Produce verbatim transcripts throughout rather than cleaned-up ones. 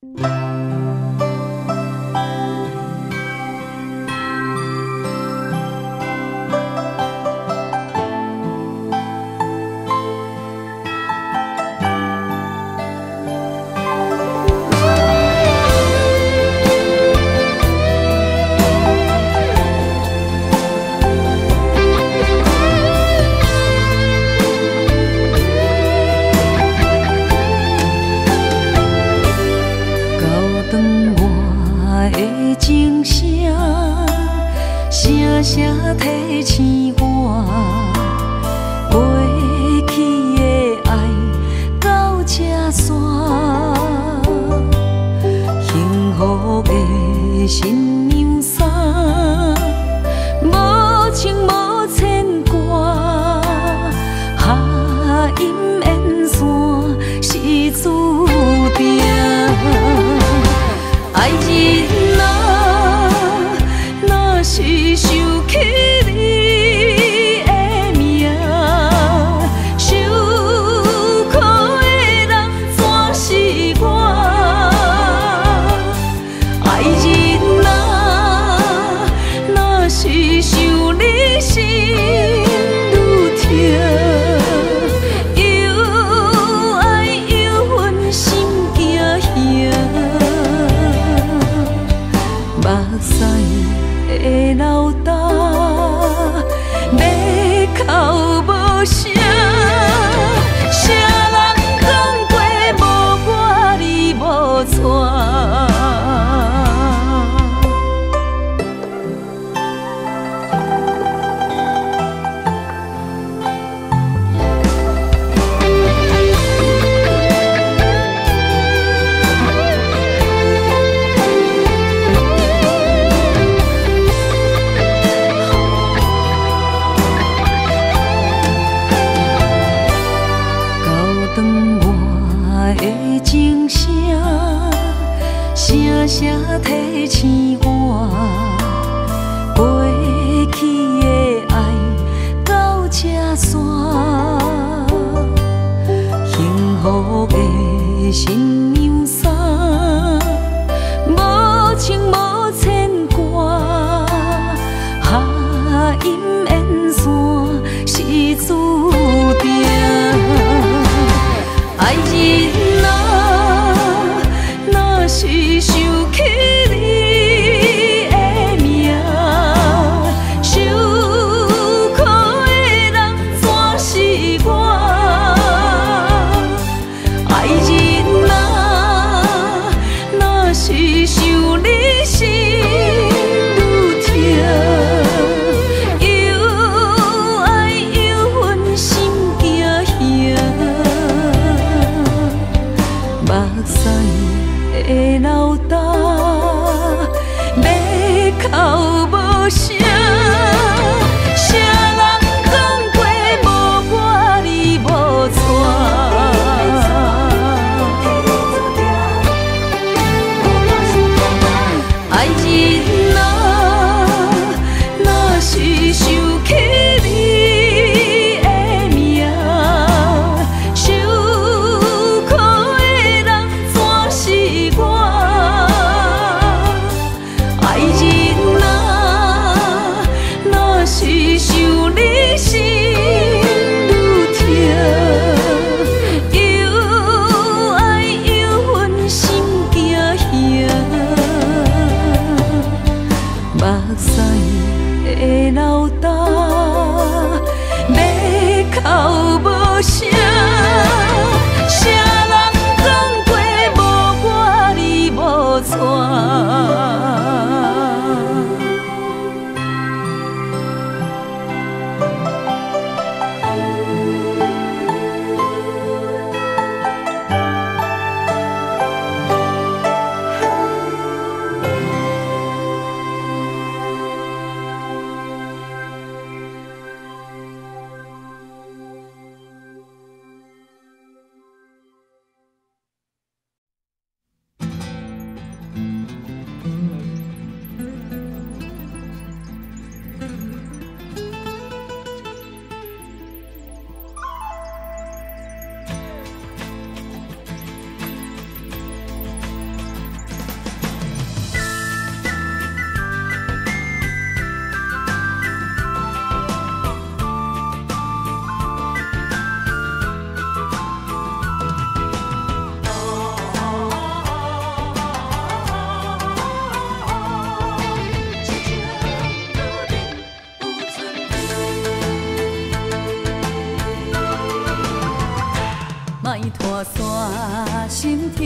我。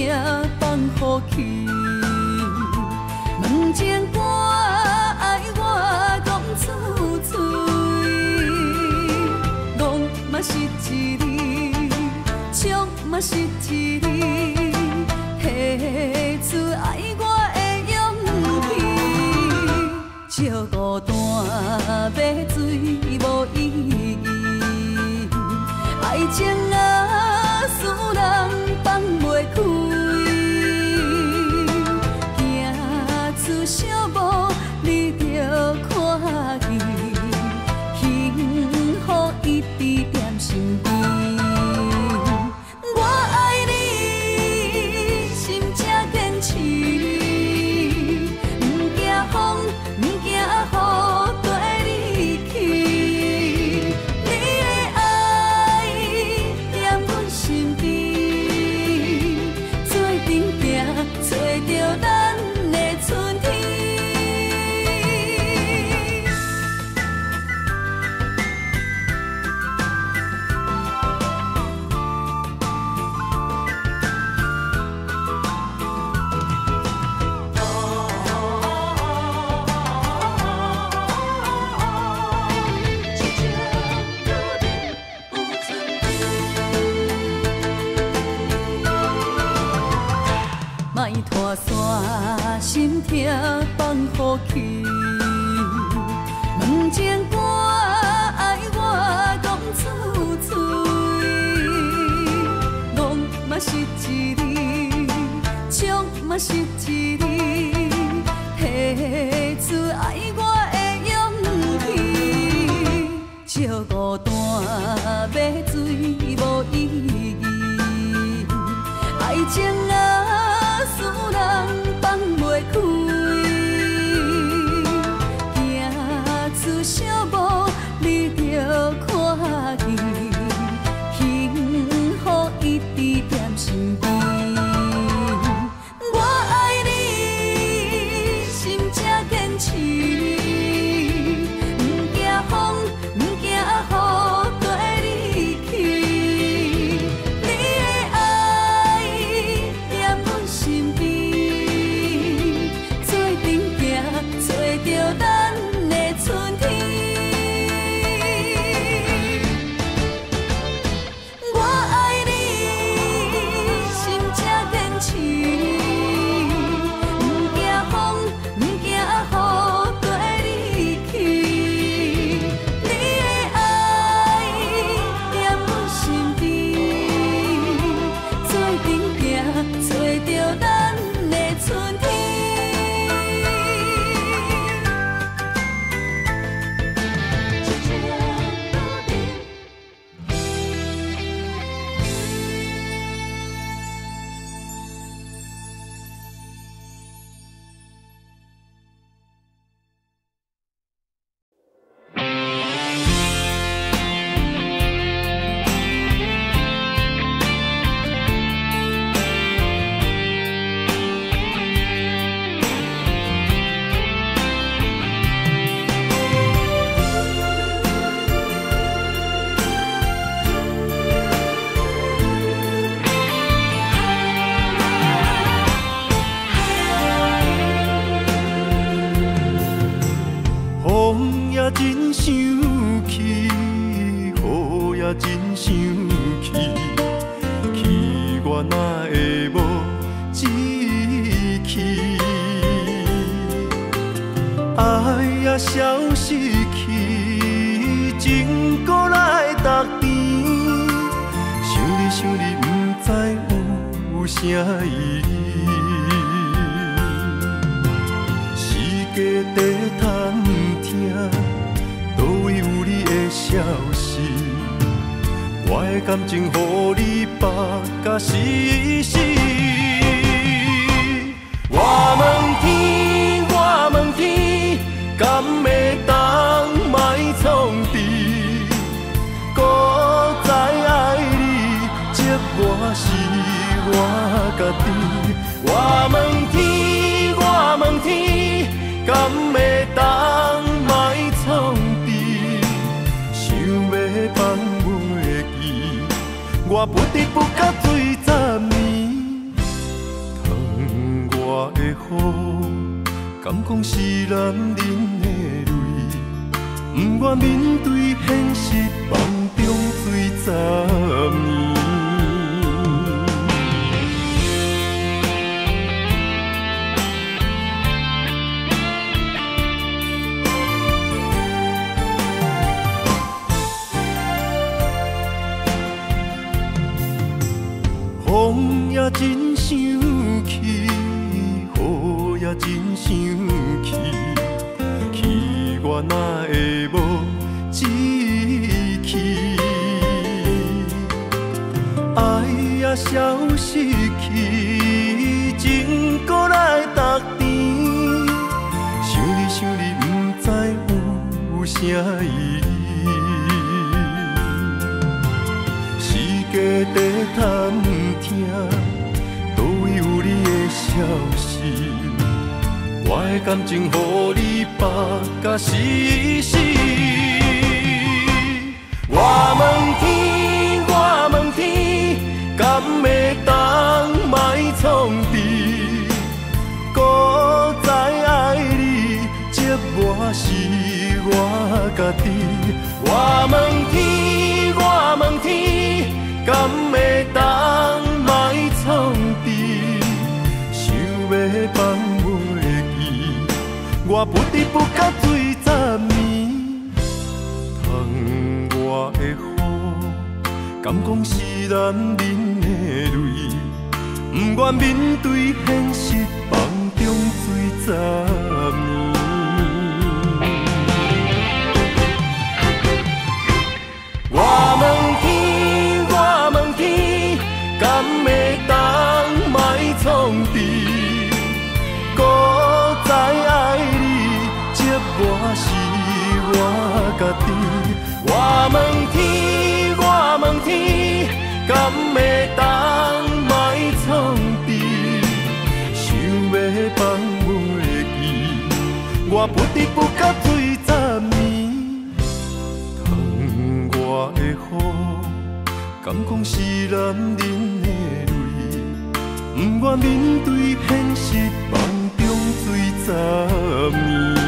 放乎去。问情歌爱我讲出嘴，戆嘛是一字，唱嘛是一字，提出爱我的勇气。照孤单要水无意义，爱情啊，使人放袂开。小无你着看见，幸福一直踮身边。我爱你，心才坚持，不惊风，不惊雨跟你去。你的爱踮阮身边，做阵行，找着咱的春天。莫拖山，心痛放乎去。问情歌爱我讲出嘴，戆嘛是一字，唱嘛是一字，提出爱我的勇气。照孤单要水无意义，爱情啊，使人放袂开。行出小无你着看见，幸福一直踮身边。我爱你，心才坚持，不惊风，不惊雨跟你去。你的爱踮阮身边，做阵行，找着咱的春天。我爱你，心才坚持，不惊风，不惊雨跟你去。你的爱踮阮身边，做阵行，找着咱的春天。 风也真生气，雨也真生气，气我哪会无志气？爱也消失去，情搁来逐甜，想你想你，不知有啥意义。世界地通听，倒位有你的消息？我的感情，予你绑甲死死。我问天，我问天，敢会当莫创治？搁再爱你，责我是我家己。我问天，我问天，敢会当莫创治？想要放袂记，我不得不甲醉十年。 我的雨，敢讲是男人的泪？不愿面对现实，梦中醉十年。风也真生气，雨也真生气，气我哪会无志气？爱也消失去，情搁来逐甜。想你想你，不知有啥意义。世界在探听，倒位有你的消息？我的感情，予你绑甲死死。我问天，我问天，敢会当莫创治？搁再爱你，折磨是我家己。我问天，我问天，敢会当莫创治？想要放袂记，我不得不甲醉十年。窗外的雨，敢讲是男人的泪？不愿面对现实，梦中醉十年。我问天，我问天，敢会当莫创治？搁再爱你，折磨是我家己。我问天，我问天，敢会当莫创治？想要放袂记，我不得不甲醉十年。窗外的雨，敢讲是男人的泪？不愿面对现实，梦中醉十年。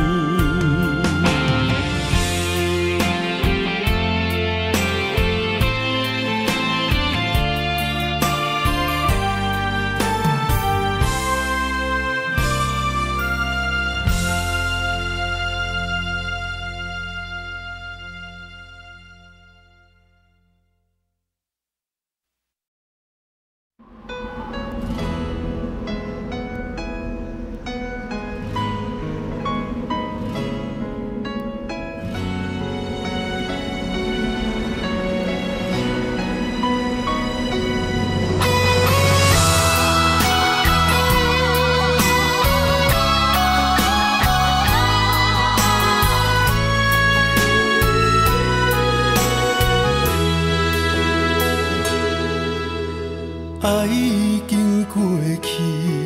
爱已经过去，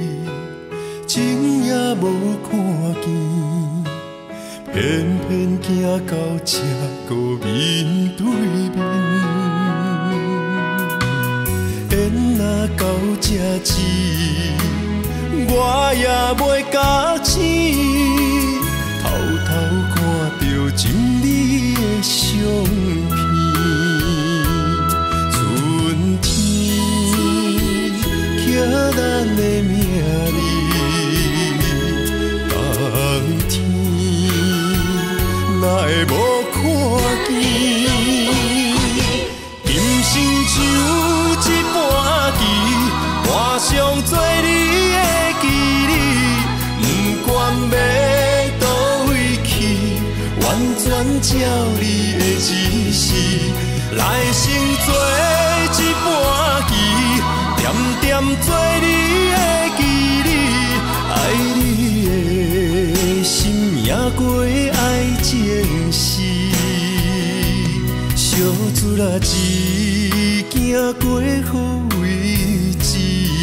情也无看见，偏偏行到这个面对面。缘若到这时，我也袂甲醒，偷偷看到真理的相片。咱的命里，冬天哪会无看见？今生像一盘棋，换上做你的记忆，不管要倒位去，完全照你的指示，来生做一盘棋。点点做你的记忆，爱你的心也过爱情诗，小船啊一行过好位置，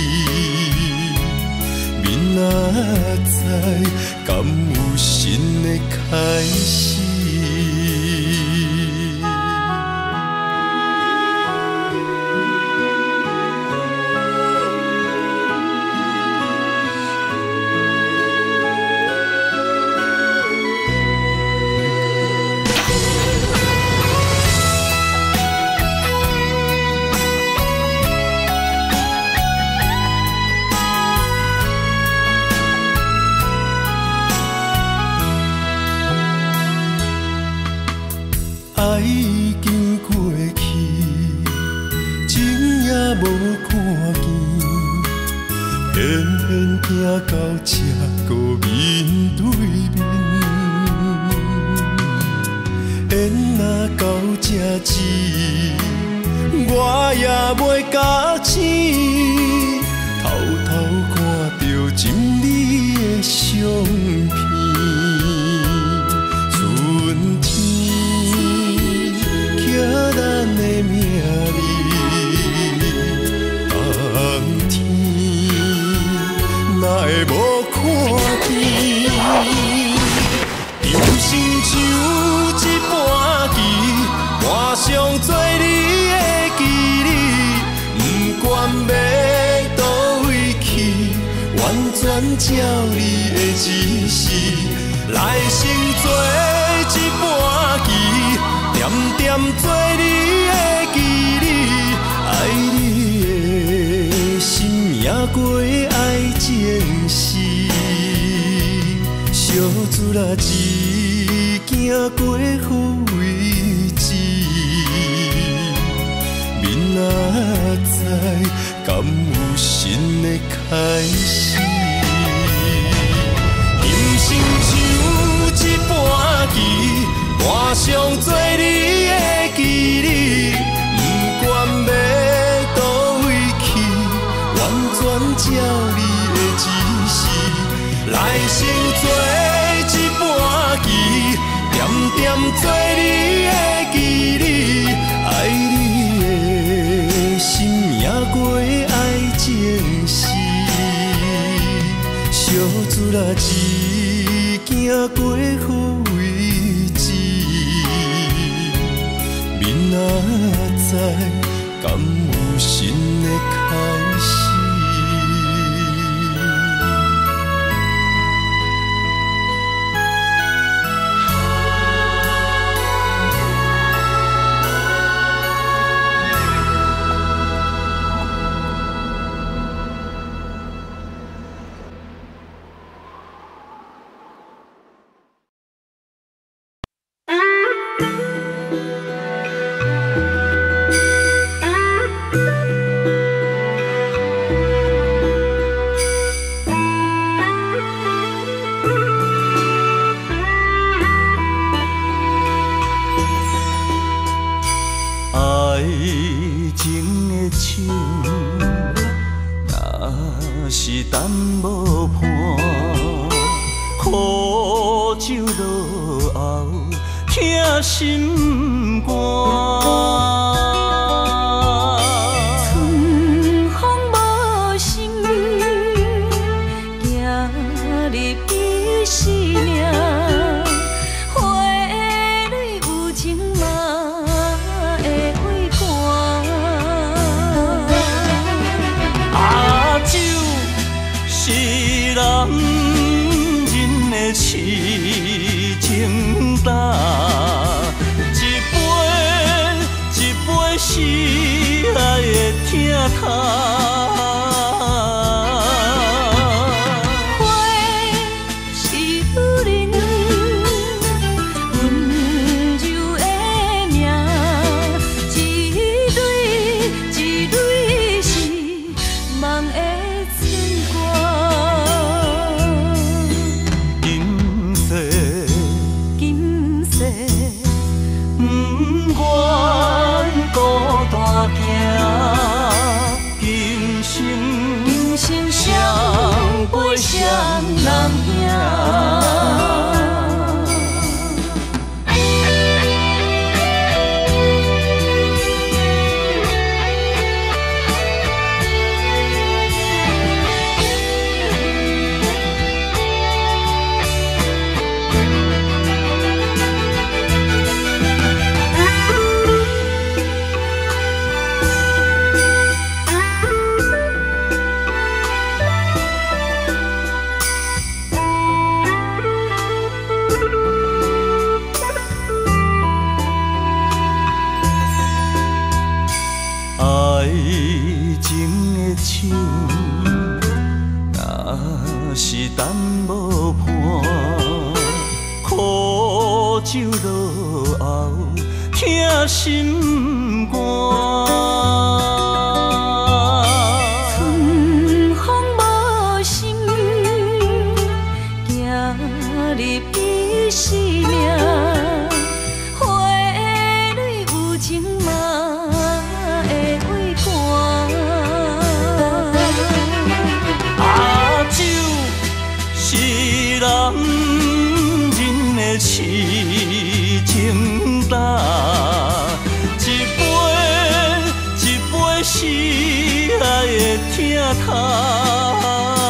明仔载敢有新的开始？ 无看见，偏偏行到这个面对面。缘若到这止，我也袂假醒，偷偷看到情侣的相片。春天刻咱的名字，冬天哪会无看见？人生像一盘棋，换上做你的记忆，不管要倒位去，完全照你的指示，来生做一盘棋，点点做你的记忆，爱你的心也过爱情诗。小船啊，一行过好位置，明仔载敢有新的开始？人生像一盘棋，换上做你的记忆，不管要倒位去，完全照你的指示。来生做一盘棋，点点做你的记忆，爱你的心也过爱情诗。小船啊，一行过好位置，明仔载敢有新的开始？ 心肝，春风无心，行入彼生命，花蕊有情嘛会会寒。阿酒是男人的痴情胆。是爱的疼痛，花是女人温柔的命，一蕊一蕊是梦的牵挂。今世今世不愿。孤单行，今生今生双陪双人行。是等无伴，苦酒落后，疼心肝。 的痴情担，一杯一杯是爱的疼痛。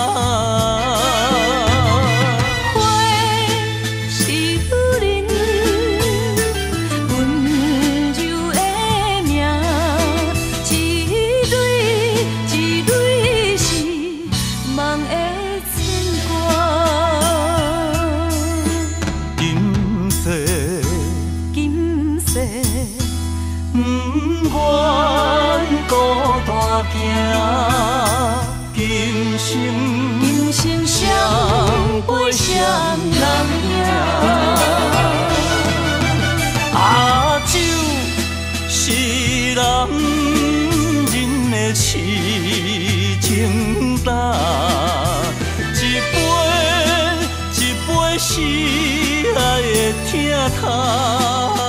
今生今生相陪谁人赢？阿酒是男人的痴情担，一杯一杯是爱的疼痛。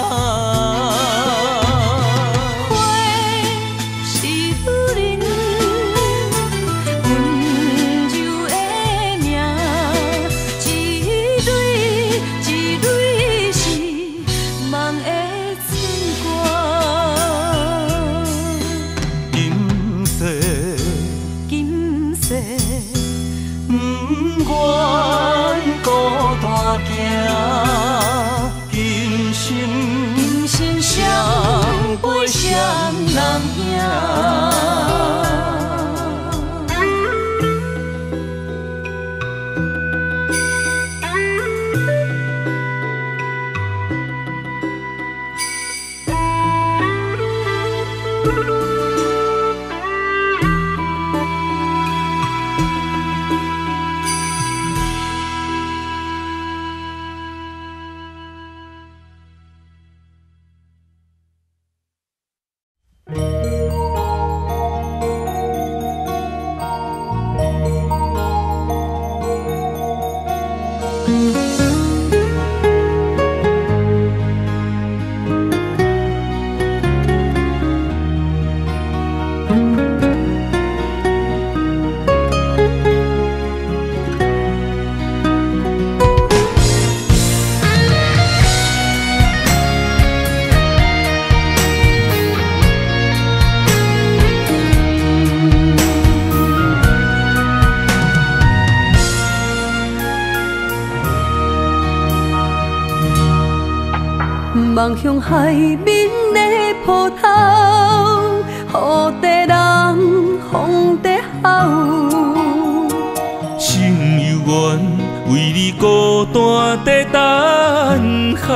今生今生相陪谁人赢？ 望向海面的波涛，雨地人风地吼。 心犹原为你孤单在等候，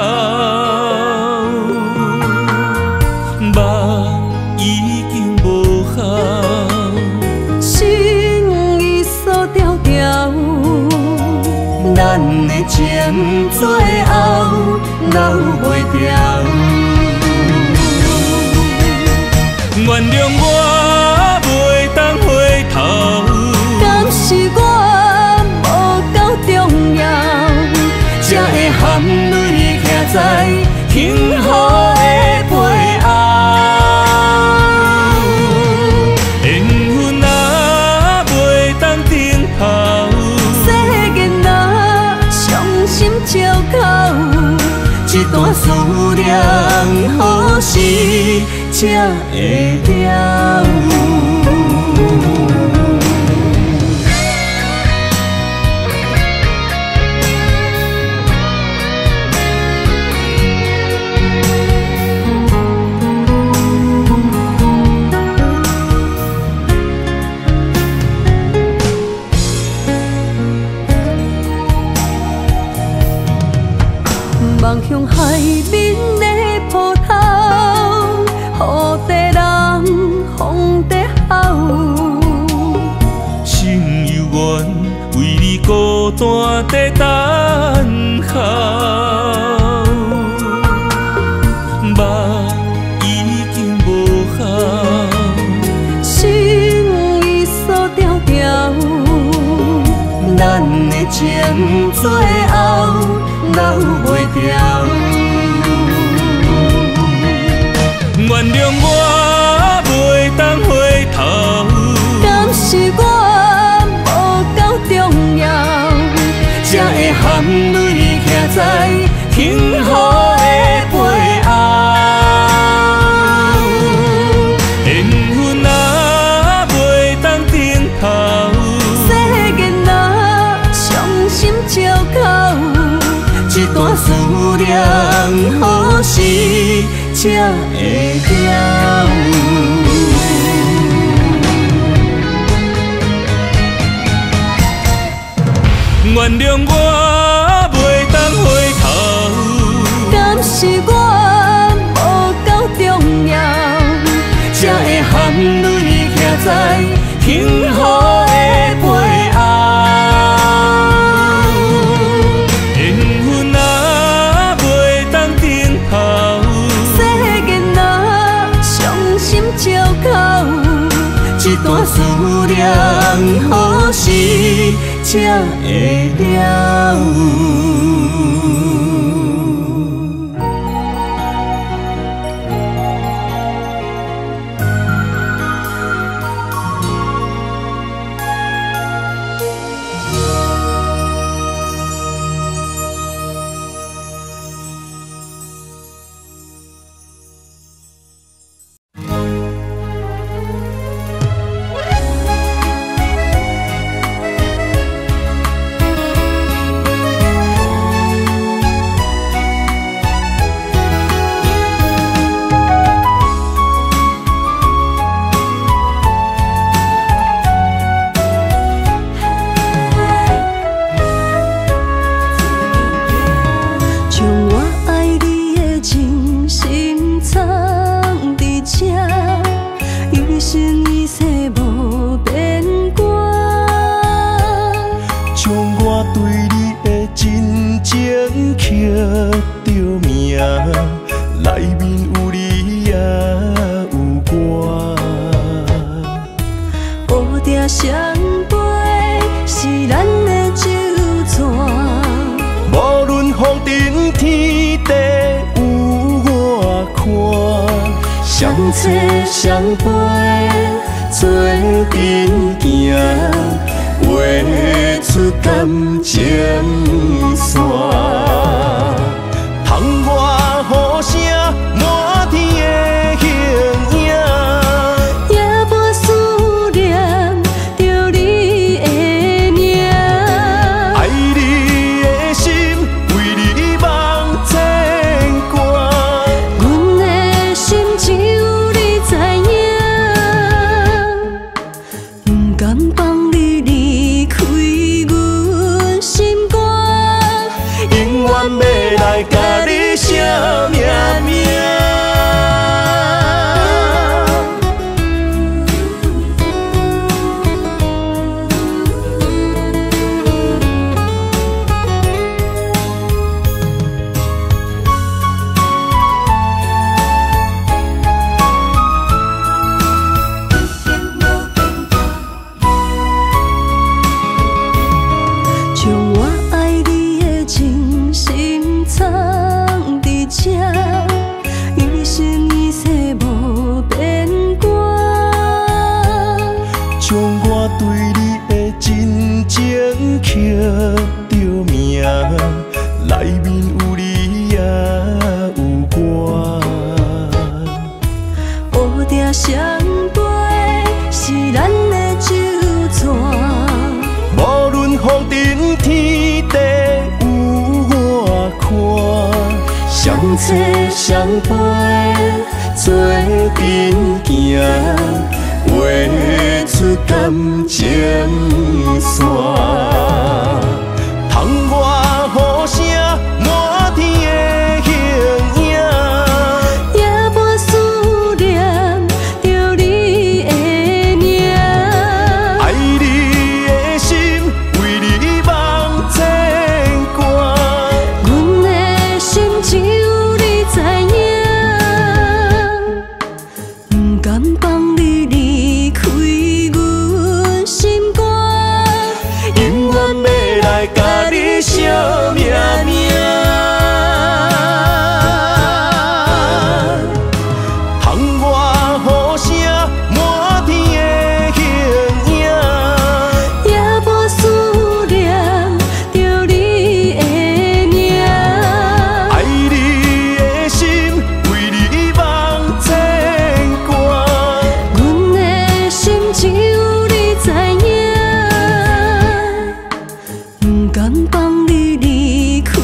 目已经无效， 心已锁条条，咱的情最后留袂掉。 原谅我袂当回头， 敢是我无够重要，才会含泪徛在幸福的背后。 缘分若袂当等候， 世间若伤心借口，一段思念何时才会了？望向海面的波涛，雨地人风地吼。 心犹原为你孤单在等候，目已经无效， 心已锁条条，咱的情最后留袂掉。 原谅我袂当回头， 敢是我无够重要，才会含泪徛在思念，何时才会了？ 原谅我袂当回头， 敢是我无够重要，才会含泪徛在幸福的背后？ 缘分啊袂当等候， 世间啊伤心借口，一段思念何时才会了？相册相陪，做阵行，画出感情线。窗外雨声，满天的形影，也无思念着你的名。 爱你的心，为你梦牵挂。 阮的心只有你知影，不甘放你离开阮心肝， 永远要来甲你写名名。 将我爱你的真心藏伫这，一生一世无变卦。 将我对你的真情刻着名，内面有你也有我。 乌蝶相陪是咱的酒泉， 无论风尘天地有我看， 相册相陪做阵行，画出感情线。 窗外雨声，满天的形影， 也无思念着你的名。 爱你的心，为你梦牵挂。 阮的心只有你知影，不甘放你离开阮心肝， 永远要来甲你写名名。窗外雨声，满天的形影， 也无思念着你的名。 爱你的心，为你梦牵挂。 阮的心只有你知影，不甘放你离开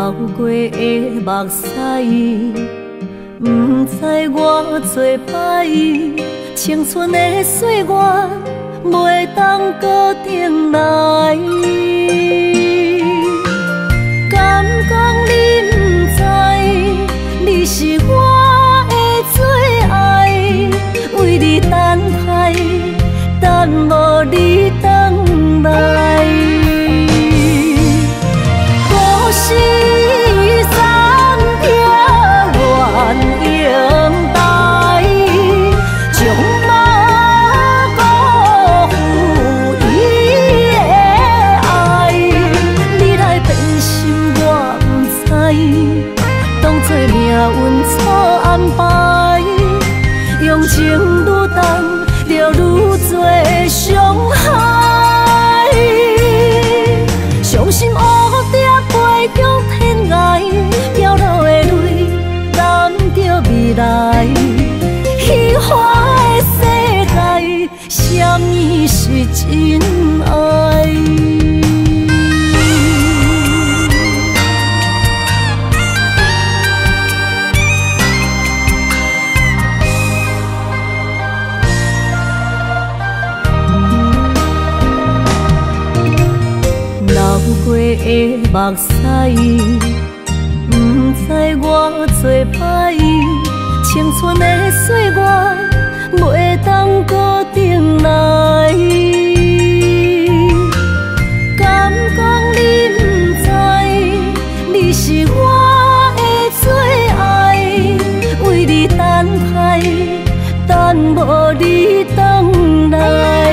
流过的目屎，不知我多摆，青春的岁月袂当搁重来。敢讲你不知，你是我的最爱，为你等待，等无你回来。故事三条原应台，将马辜负伊的爱。你来变心我不知，当作命运错安排，用情愈重，就愈多伤害。伤心乌蝶飞向天涯，飘落的泪染着未来。虚幻的世界，什么是真爱？流过的目屎，不知我多摆，青春的岁月袂当搁重来。敢讲你不知，你是我的最爱，为你等待，等无你回来。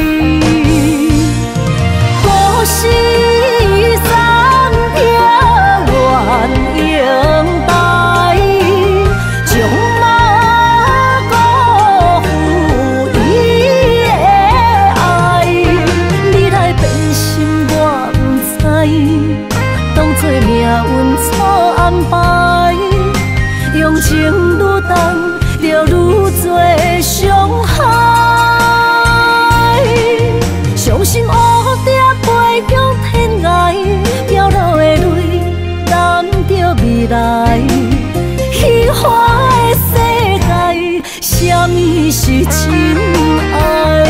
故事三条原应台，将马辜负伊的爱。你来变心我不知，当作命运错安排，用情愈重，就愈多伤害。伤心乌蝶飞向天涯，飘落的泪染着未来。虚幻的世界，什么是真爱？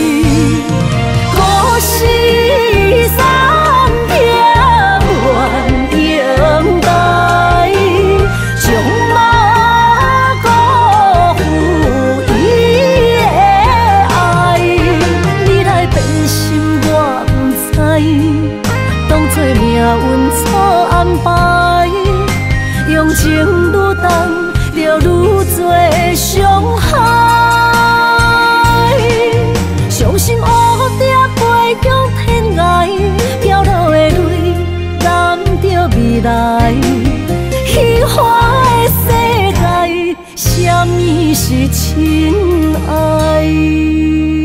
故事三条原应台，将马辜负伊的爱。你来变心我不知，当作命运错安排，用情愈重，就愈多伤害。伤心乌蝶飞向天涯，飘落的泪染着未来。虚幻的世界，什么是真爱？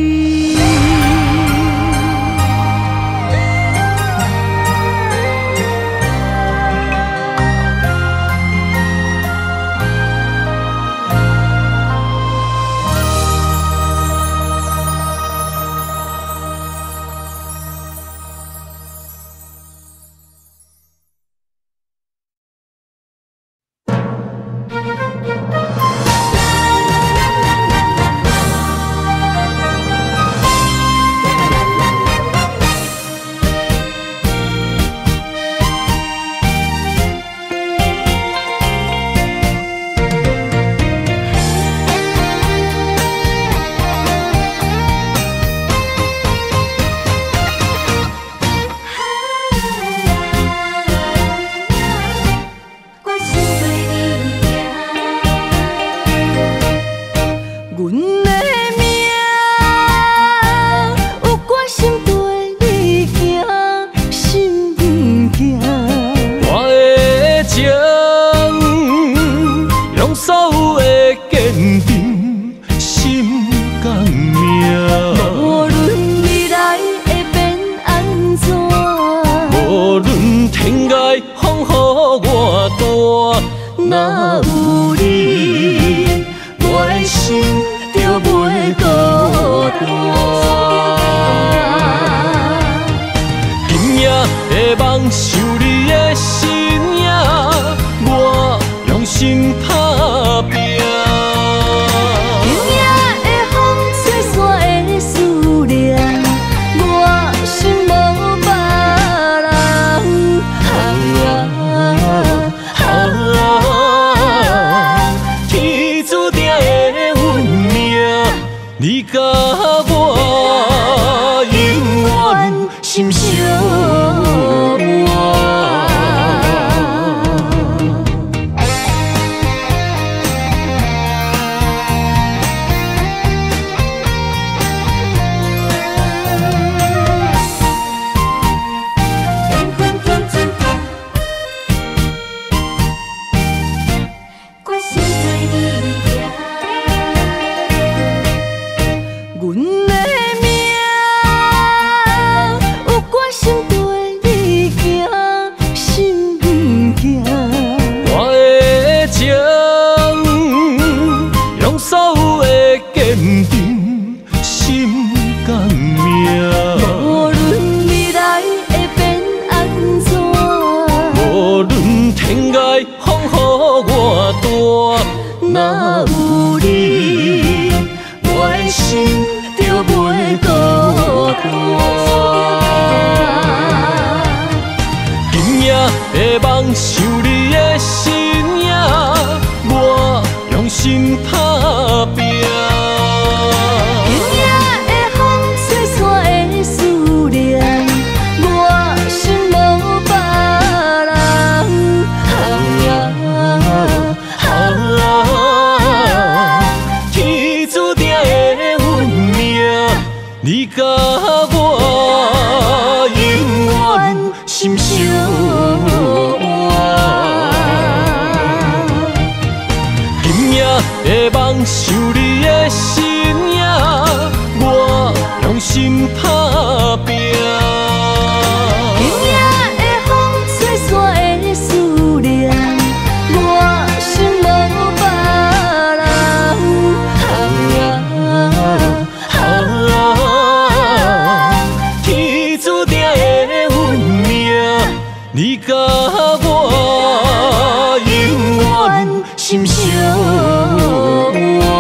若有你，我的心就袂孤单。今夜的梦，想你的身影， 心打拼。 今夜的风吹散的思念，我心无别人。啊啊啊！ 天注定的运命，你甲我永远心相偎。 若有你，我的心就袂孤单。 今夜的梦想你的身影，我用心打拼。 今夜的风吹散的思念，我心无别人。啊啊！ 你甲我永远心相偎。今夜的梦想你的身影，我用心打拼。 今夜的风吹散的思念，我心无别人。啊你甲我永远心相偎。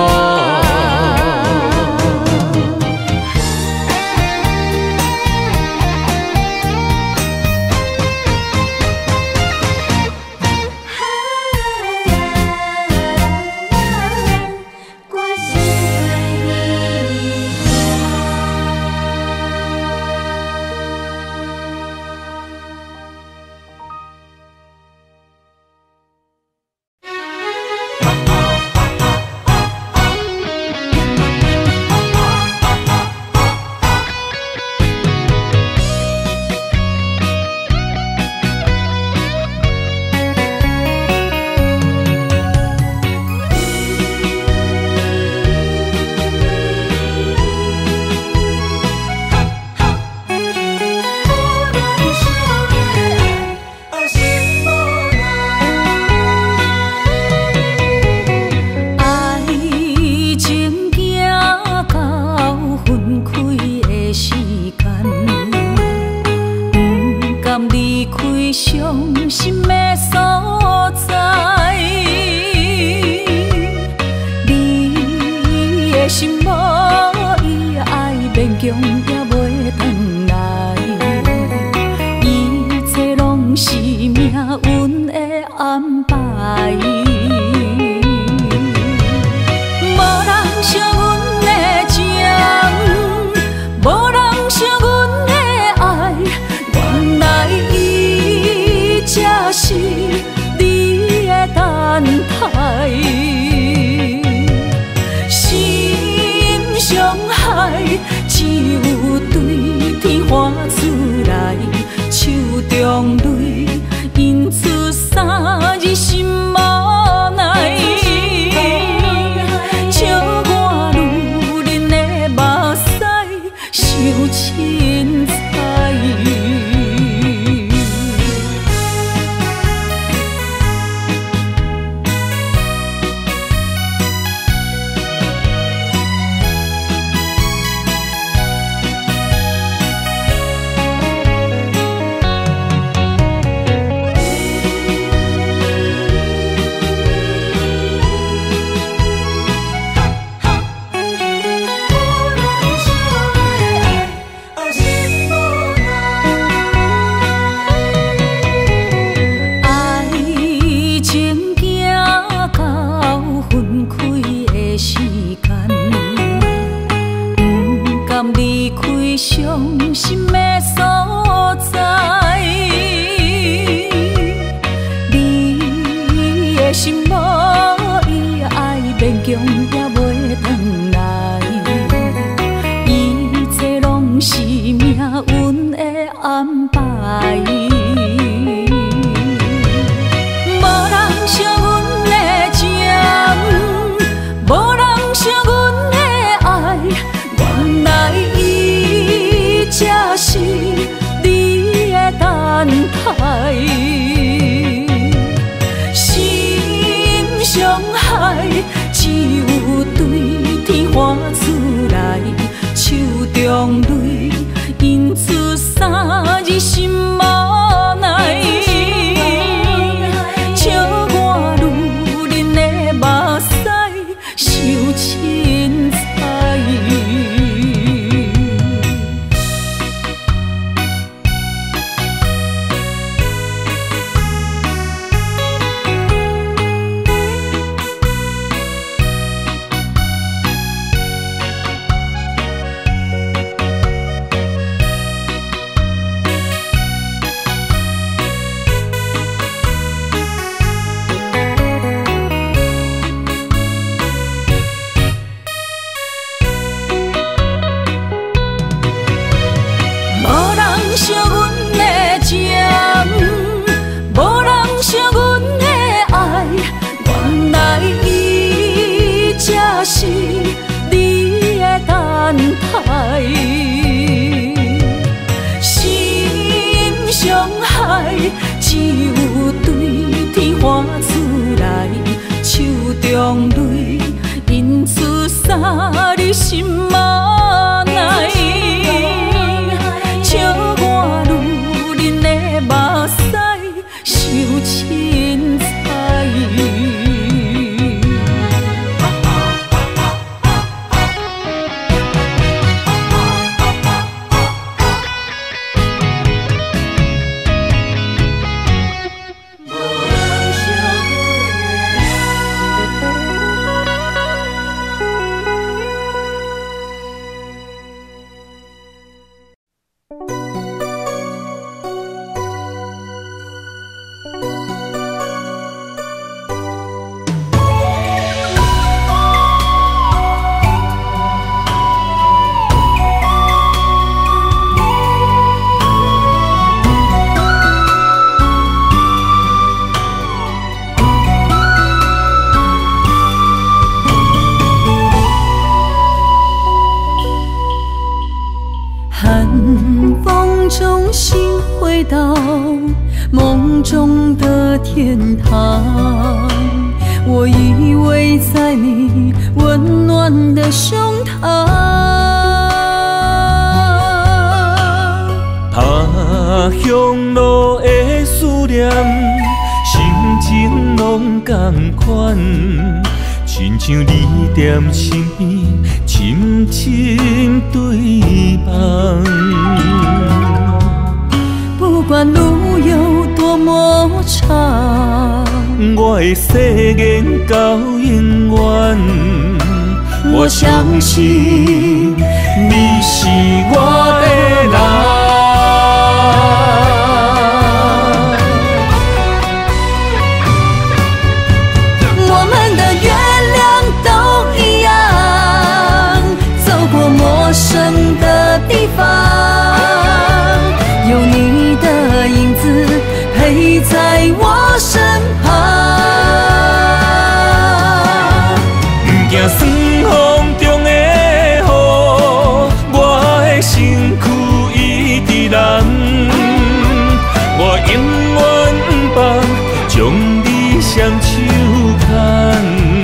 伤心的所在，你的心无伊爱勉强也袂转来，一切拢是命运的安排。无人像阮的情，无人像阮的爱，原来伊才是你的等待。心伤害，只有对天喊出来，手中泪印出三字心无奈。笑我女人的目屎伤凊彩。 命运的安排。无人惜阮的情，无人惜阮的爱，原来伊才是你的等待。心伤害，只有对天喊出来，手中泪印出三字心无奈。笑我女人的目屎受凊彩。惜阮的情，无人惜阮的爱，原来伊才是你的等待。心伤害，只有对天喊出来，手中泪印出三字心无奈。笑我女人的目屎受凊彩。中心回到梦中的天堂，我依偎在你温暖的胸膛。 他乡路的思念，心情拢同款，亲像你踮身边，深深对望。 不管路有多么长， 我的誓言到永远。我相信你是我的人。 我们的月亮都一样，走过陌生的地方。有你的影子陪在我身旁， 不惊酸风中的雨，我的身躯一直燃。我永远不放，将你双手牵。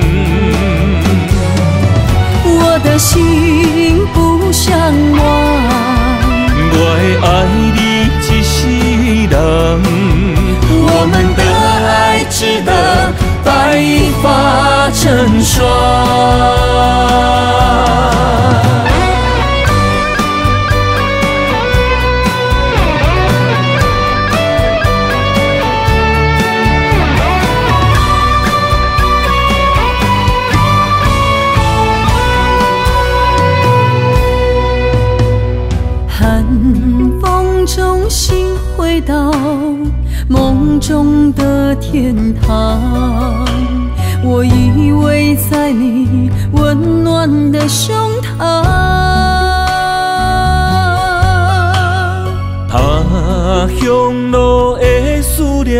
我的心不想忘， 我会爱你。我们的爱值得白发成霜。 寒风中心回到梦中的天堂，我依偎在你温暖的胸膛。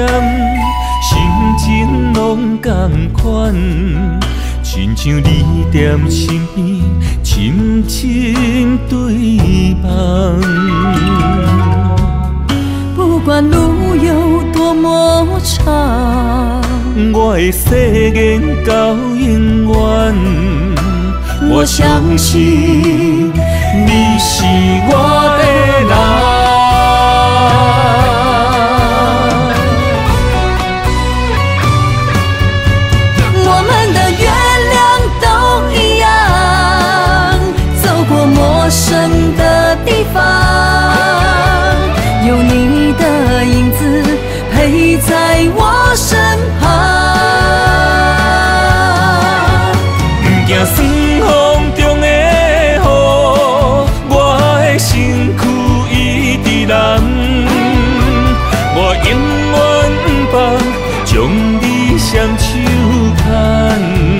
心情拢同款，亲像你踮身边，深深对望。 不管路有多么长， 我的誓言到永远。我相信你是我的人。 我们的月亮都一样，走过陌生的地方，有你的影子陪在我身旁。 不惊酸风中的雨，我的身躯一直蓝。我永远不放，将你双手牵。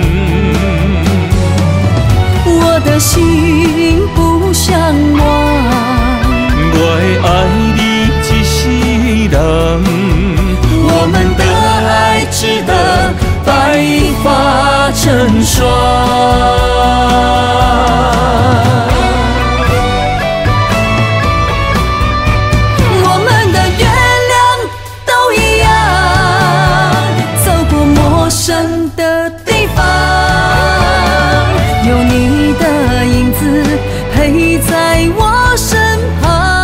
我的心不想忘， 我会爱你一世人。我们的爱值得白发成双。 我们的月亮都一样，走过陌生的地方，有你的影子陪在我身旁。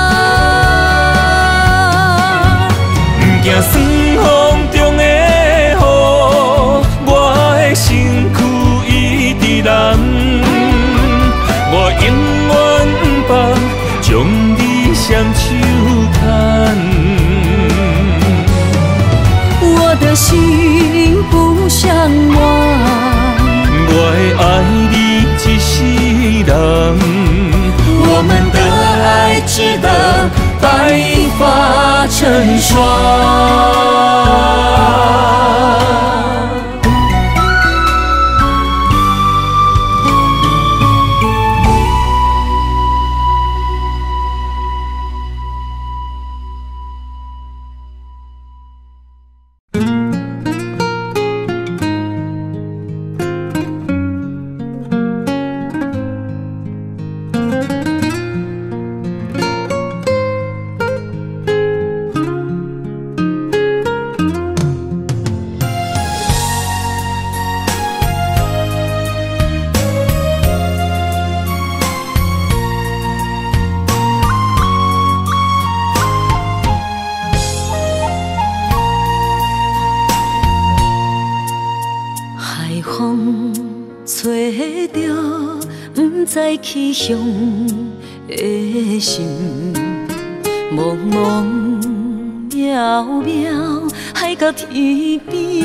不惊酸风中的雨，我的身躯一直蓝。我永远不放，将你双手牵。 我的心不想忘， 我会爱你一世人。我们的爱值得白发成双。 去向的心，茫茫渺渺，海到天边，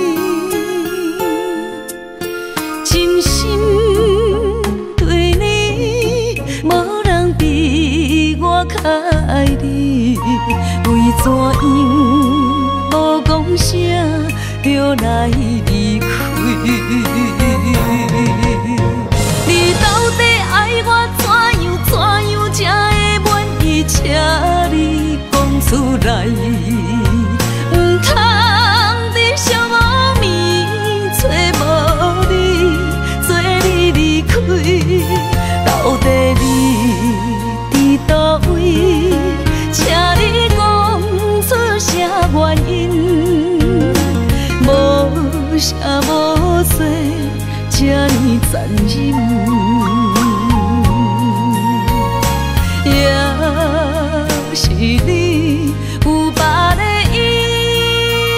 真心对你，无人比我较爱你。为怎样无讲声就来离开？你到底爱我怎样怎样才会满意？请你讲出来，唔通伫寂无眠找无你，做你离开。到底你伫倒位？请你讲出啥原因？无啥无做，这呢残忍。也是你有别的意，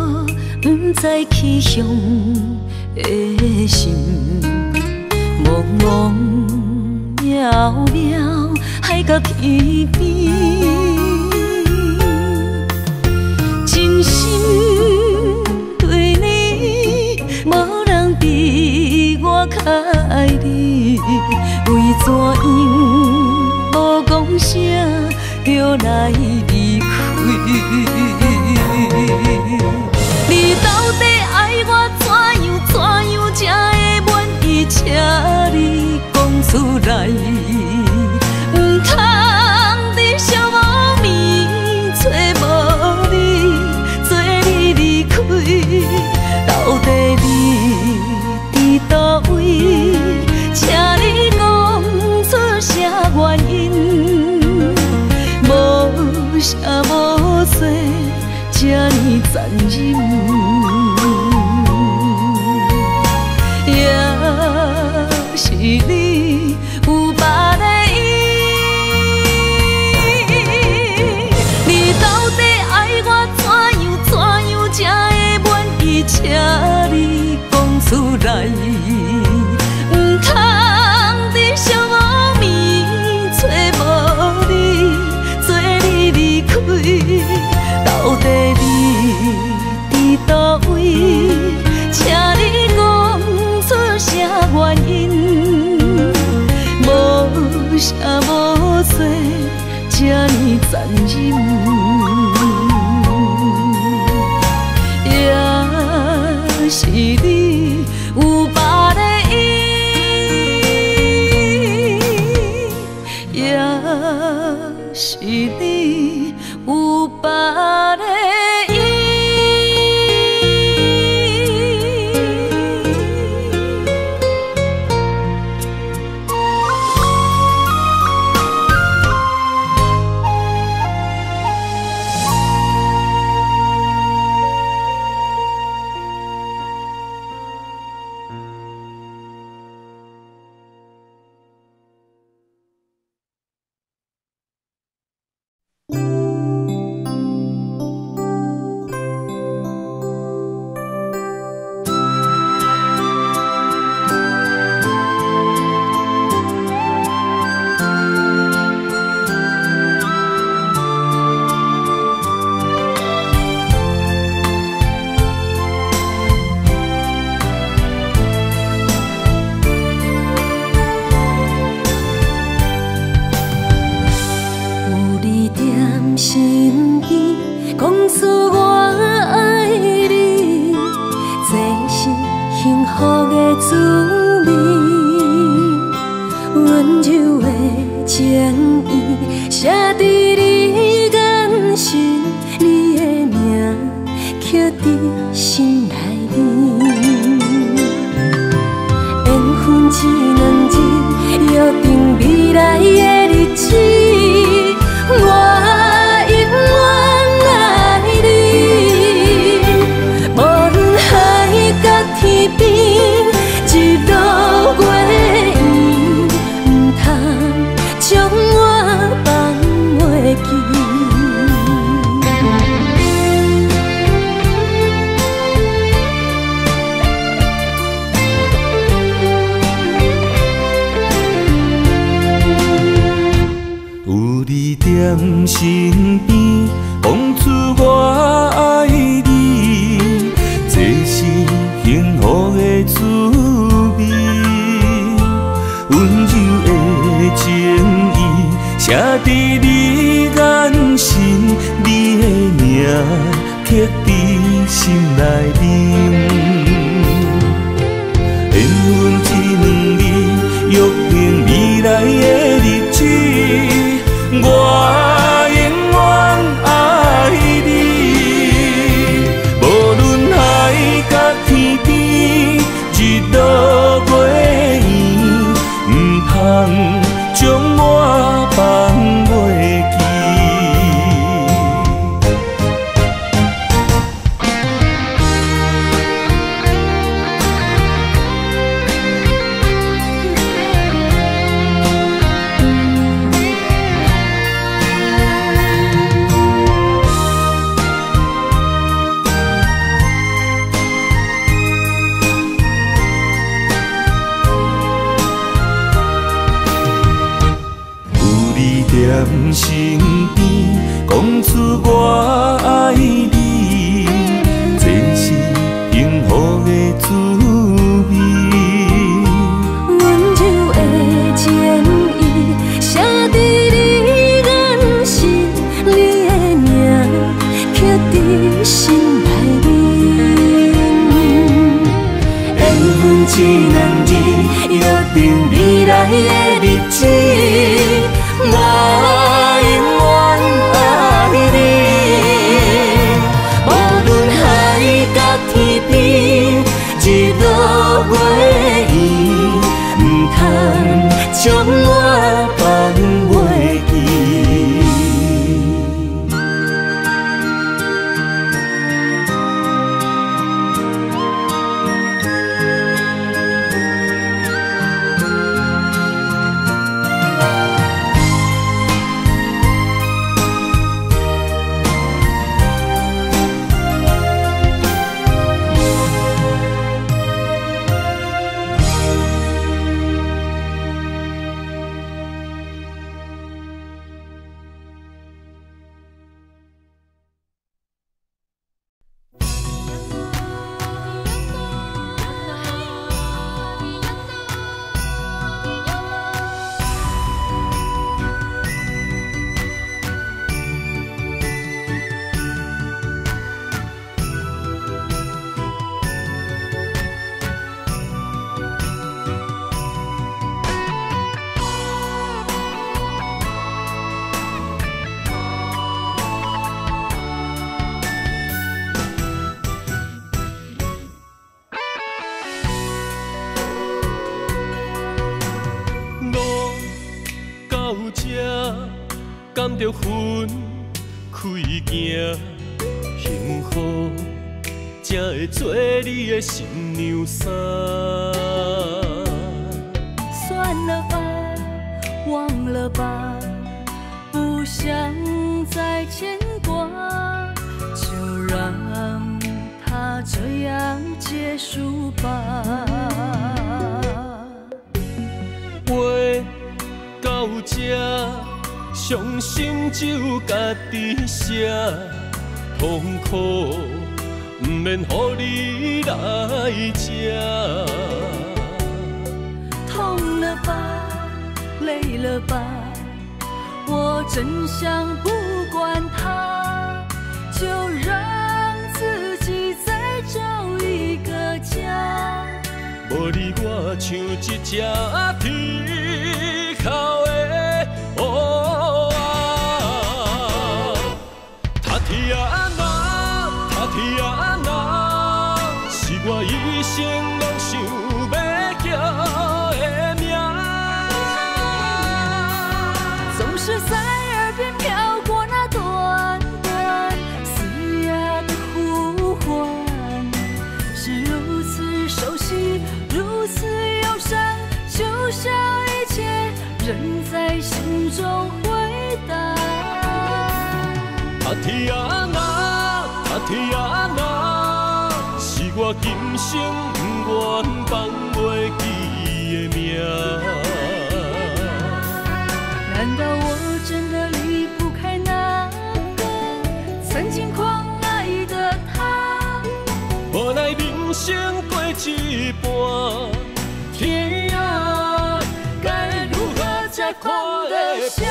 再去向的心，茫茫渺渺，海角天边，真心对你，无人比我较爱你。为怎样无讲声就来离开？你到底爱我怎样怎样才会满意？请你讲出来，唔通伫寂无眠找无你，做你离开。到底你伫倒位？请你讲出啥原因？无啥无说，这呢残忍。是你有别个意，你到底爱我怎样怎样才会满意？请你讲出来，唔通伫寂无眠找无你，做你离开。到底你伫倒位？请你讲出啥原因？无啥无说，这呢残忍，也是你有别个意，也是你有别个意。 身边，讲出我爱你，这是幸福的滋味。温柔的情意，写伫你眼神，你的名刻伫心内面。缘分一两字，约定未来的日子。我。 将我放袂记， 此我爱你，这是幸福的滋味。 温柔的情意写伫你眼神，你的名刻伫心内面。缘分只两字，约定未来的日子，我。将我放袂记。 甘着分开行，幸福才会做你的新娘衫。 算了吧，忘了吧，不想再牵挂，就让它这样结束吧。 话到这。伤心只有家己写，痛苦不免予你来吃。 痛了吧，累了吧，我真想不管它，就让自己再找一个家。 无你我像一只啼哭的乌。天啊那，他天啊那，是我一生拢想要叫的名。 总是在耳边飘过那短短嘶哑的呼唤，是如此熟悉，如此忧伤，就像一切仍在心中回荡。他天啊那，他天啊那，是我今生不愿放袂记的名。 难道我真的离不开那个曾经狂爱的他？ 无奈人生过一半，天啊，该如何才看得下？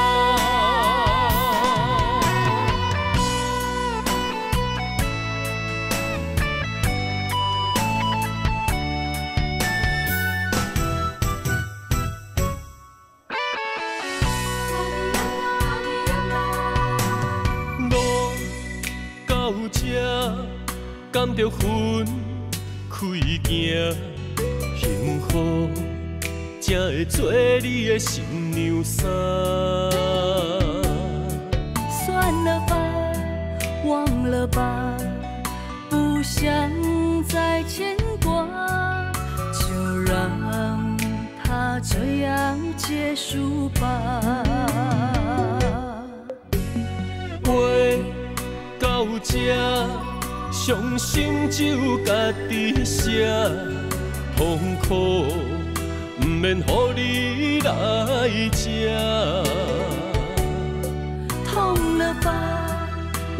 甘着分开行，幸福才会做你的新娘衫。 算了吧，忘了吧，不想再牵挂，就让它这样结束吧。 话到这。伤心只有家己写，痛苦不免予你来吃。 痛了吧，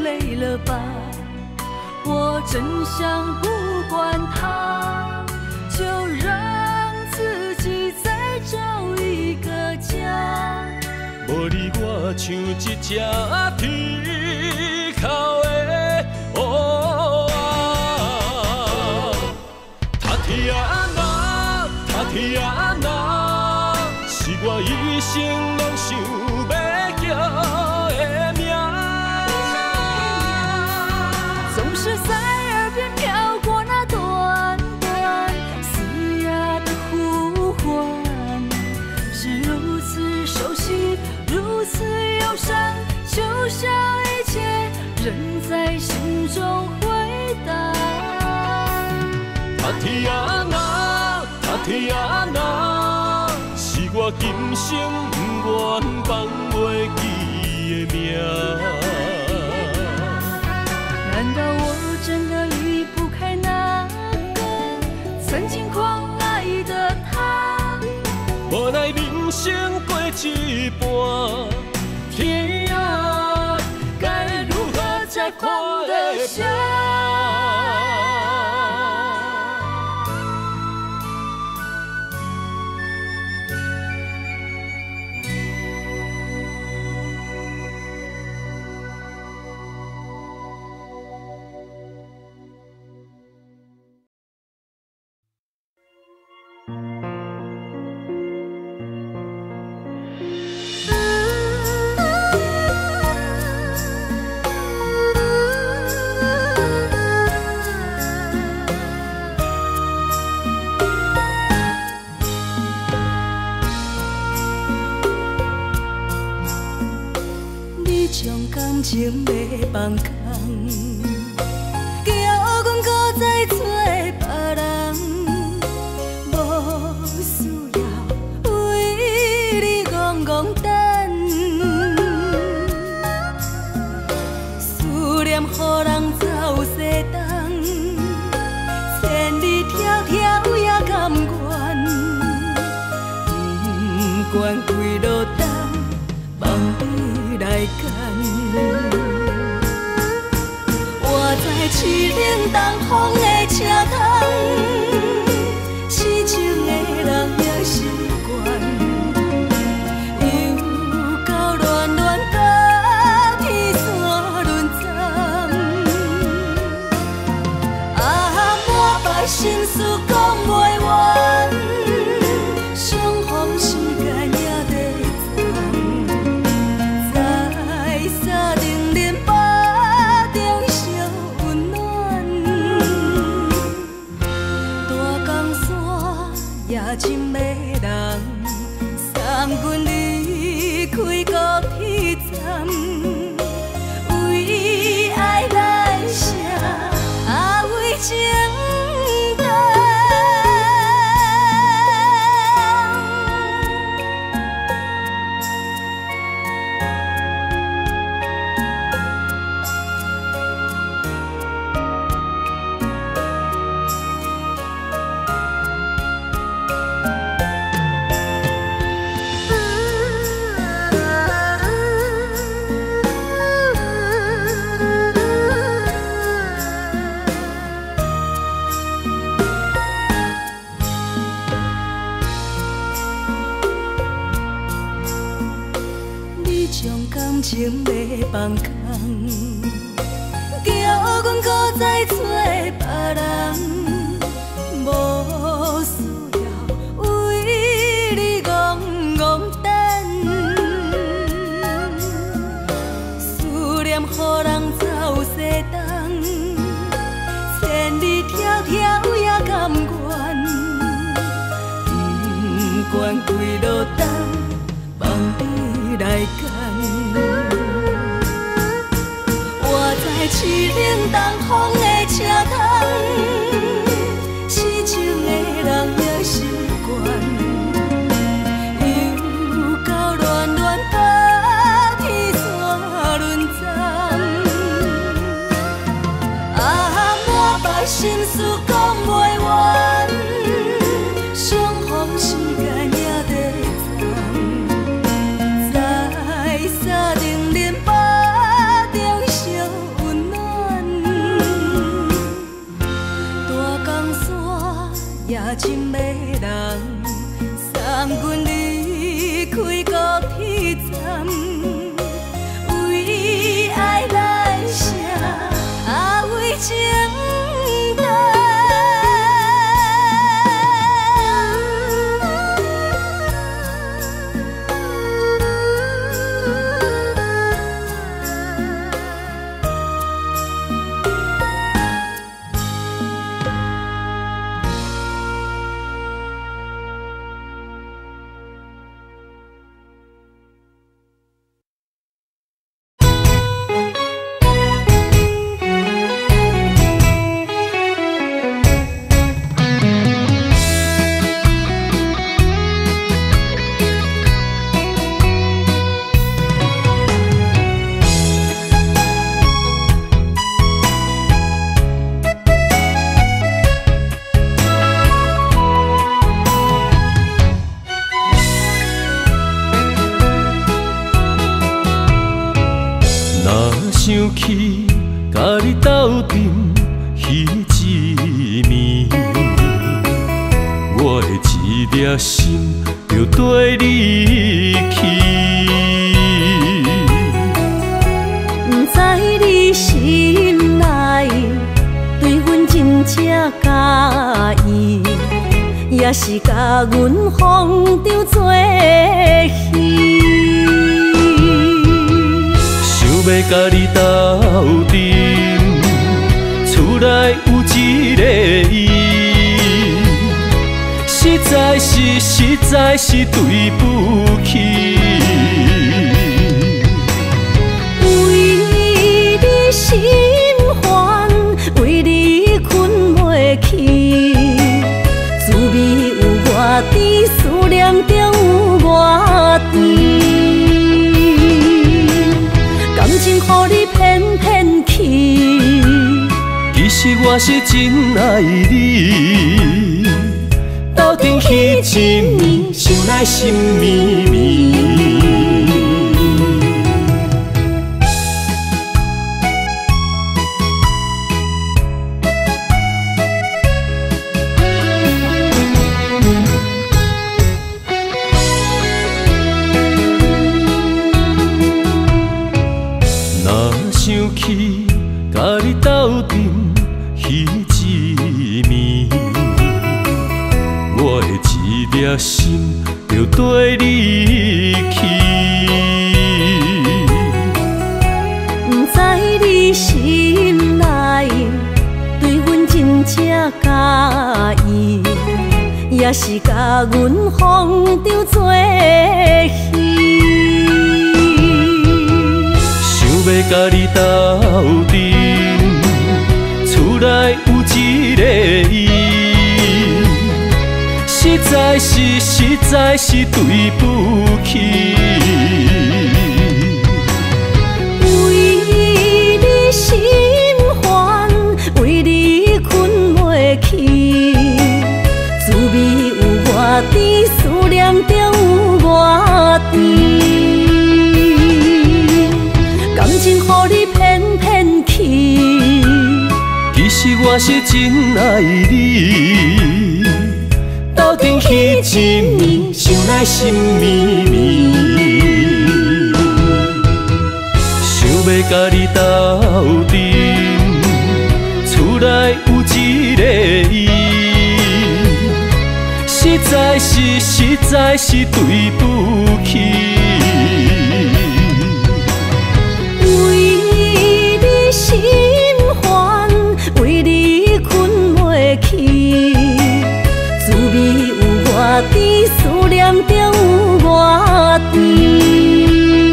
累了吧？我真想不管它，就让自己再找一个家。 无你我像一只铁口的乌鸦，塔铁那，塔铁那，是我一生拢想要叫的名。 总是在耳边飘过那短短嘶哑的呼唤，是如此熟悉，如此忧伤，就像一切仍在心中回荡。 塔铁那，塔铁那，是我今生不愿放袂记的名。 难道我真的离不开那个曾经狂爱的他？ 无奈人生过一半，天啊，该如何才看得下？ 感情要放空，叫阮搁再找别人，无需要为你戆戆等。思念予人走西东，千里迢迢也甘愿，不管几落冬，望你来干。我在凄冷东风的车窗，痴情的人也习惯，又到乱乱甲天线轮转。啊，满腹心事讲袂完，相逢时间也在长。在沙定连巴中烧温暖，大江山夜深的人，送阮离开高铁站，为爱来写，啊为情重。感情要放空，叫阮搁再找别人，无需要为你戆戆等。思念予人走西东，千里迢迢也甘愿，不管几落冬，望你来干。我在凄冷东风的车窗。 也真要人送阮离开高铁站，为爱来写啊为情单。 想起甲你斗阵彼一暝，我的一粒心就跟你去。 不知你心内对阮真正介意，也是甲阮放着做戏。 要甲你斗阵，厝内有一个伊，实在是实在是对不起。 为你心烦，为你困袂去，滋味有偌甜，思念就有偌甜。感情予你骗骗去， 其实我是真爱你。斗阵彼一暝，想来心绵绵。想起甲你斗阵彼一暝，我的一粒心就跟你去。 不知你心内对阮真正介意，也是甲阮放着做戏。要甲你斗阵，厝内有一个伊，实在是实在是对不起。 为你心烦，为你困袂去，滋味有偌甜，思念就有偌甜。感情予你骗骗去， 其实我是真爱你。斗阵彼一暝，想来心绵绵。想要甲你斗阵，厝内有一个伊，实在是实在是对不起。 心烦，为你困袂去，滋味有偌甜，思念就有偌甜。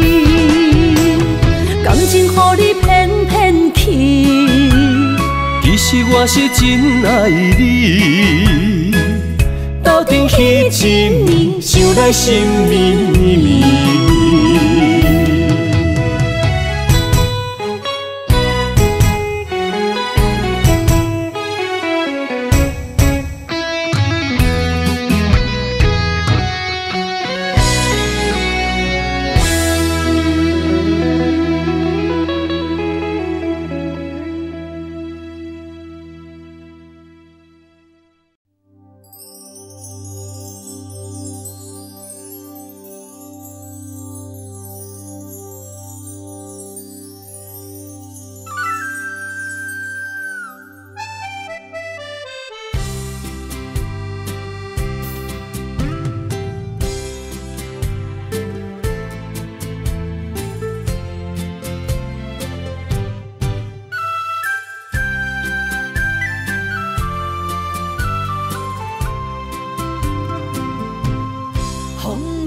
感情予你骗骗去， 其实我是真爱你。斗阵彼一暝，想来心绵绵。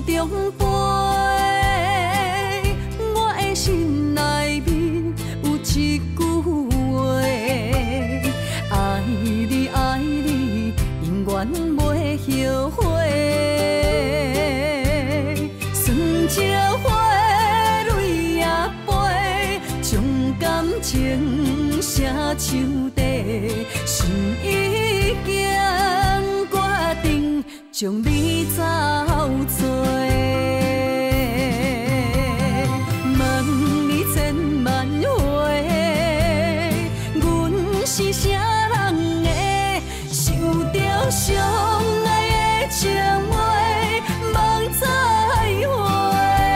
中飞，我的心内面有一句话，爱你爱你，永远袂后悔。酸椒花蕊也飞，将感情写手底，心已经决定将你走找。问你千万回，阮是啥人的，受着伤爱的情话，梦再会。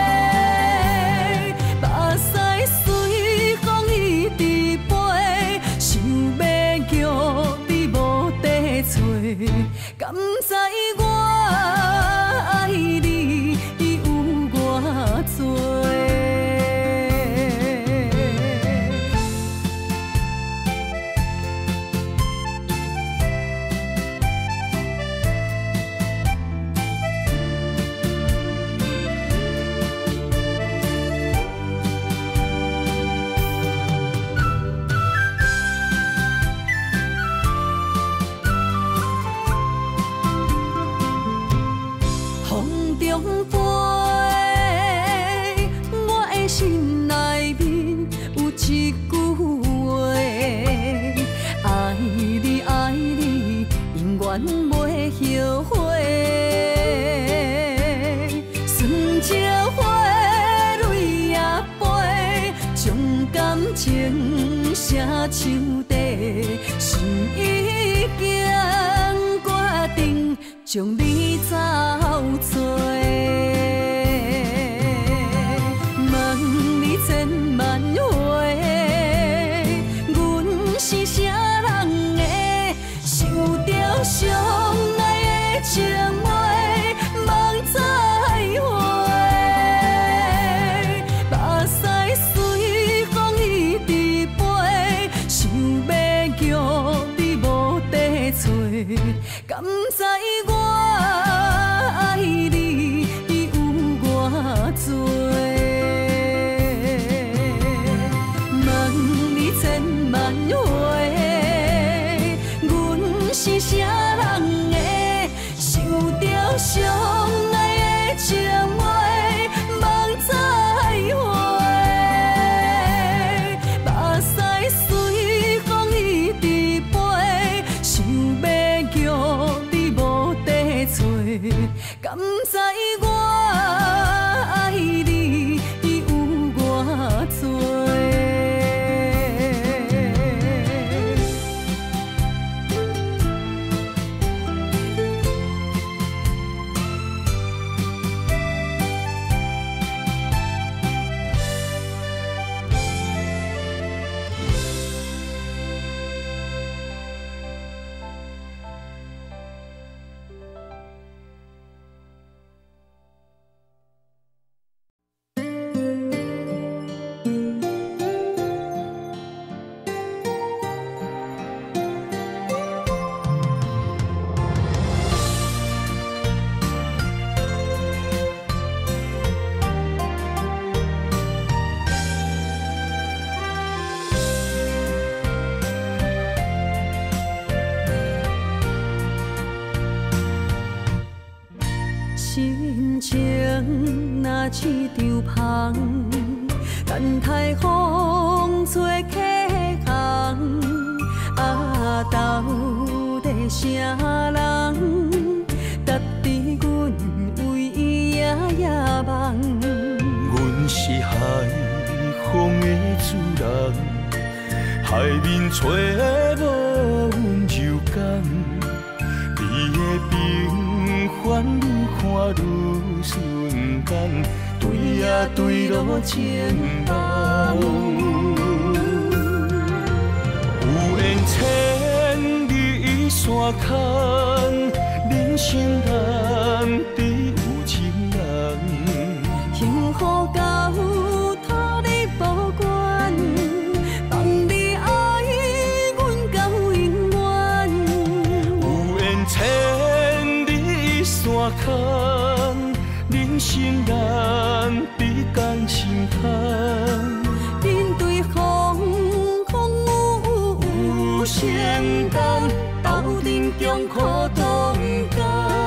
目屎随风一直飞，想要叫你无地找，敢知我爱你有偌多？风中飞，我的心内面有一句话，爱你爱你，永远袂后悔。酸椒花蕊也飞，将感情写手底，心已经决定将你走找。问你千万回，阮是啥人的，受着伤爱的情话，梦再会。目屎随风一直飞，想要叫你无地找，敢知我爱你有偌多？问你千万回，阮是啥人的，受着伤爱的情话，梦再会。目屎随风一直飞，想要叫你无地找，敢知我爱你有偌多？心情若一场风，等待风吹起红。啊，到底啥人值得阮为伊夜夜梦？ 阮是海风的主人，海面吹无阮柔感，你的平凡愈看愈顺眼，对啊对路前方。有缘千里山牵，人生难得有情人。 幸福到托你保管，放你爱阮到永远。有缘千里山牵，人生心难比感心叹。 面对风风雨雨承担，斗阵强苦同甘。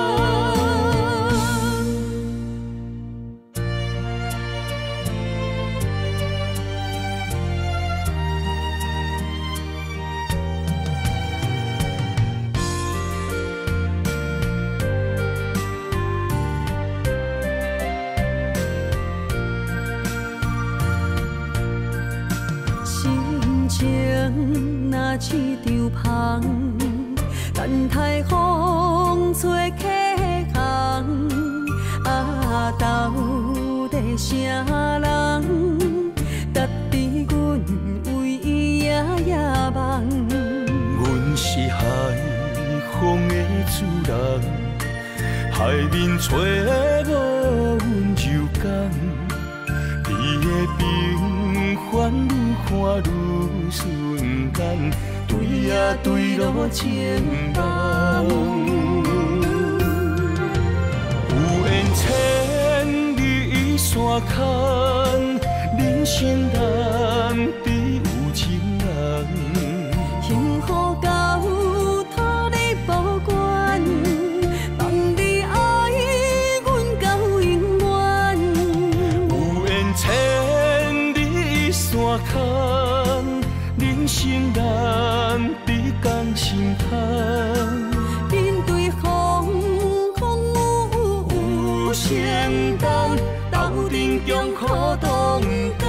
心情若一场风，等待风吹客行。啊，到底啥人值得阮为伊夜夜梦？ 阮是海风的主人，海面吹无阮柔感，你的平凡愈看愈顺眼，对呀对路情梦。有缘千里山牵，人生难敌有情人。 幸福到托你保管，望你爱阮到永远。 有缘千里山牵，人生难敌甘心叹。 面对风风雨雨承担，斗阵强苦同甘。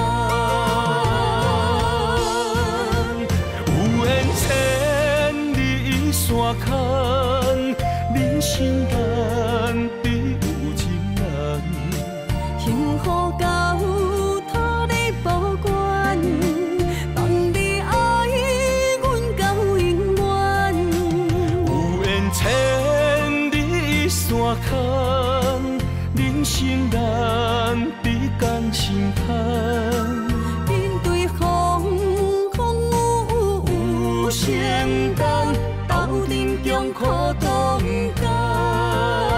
有缘千里山牵，人生难敌有情人。 幸福到托你保管，望你爱阮到永远。 有缘千里山牵，人生难敌甘心叹。 面对风风雨雨承担，斗阵强苦同甘。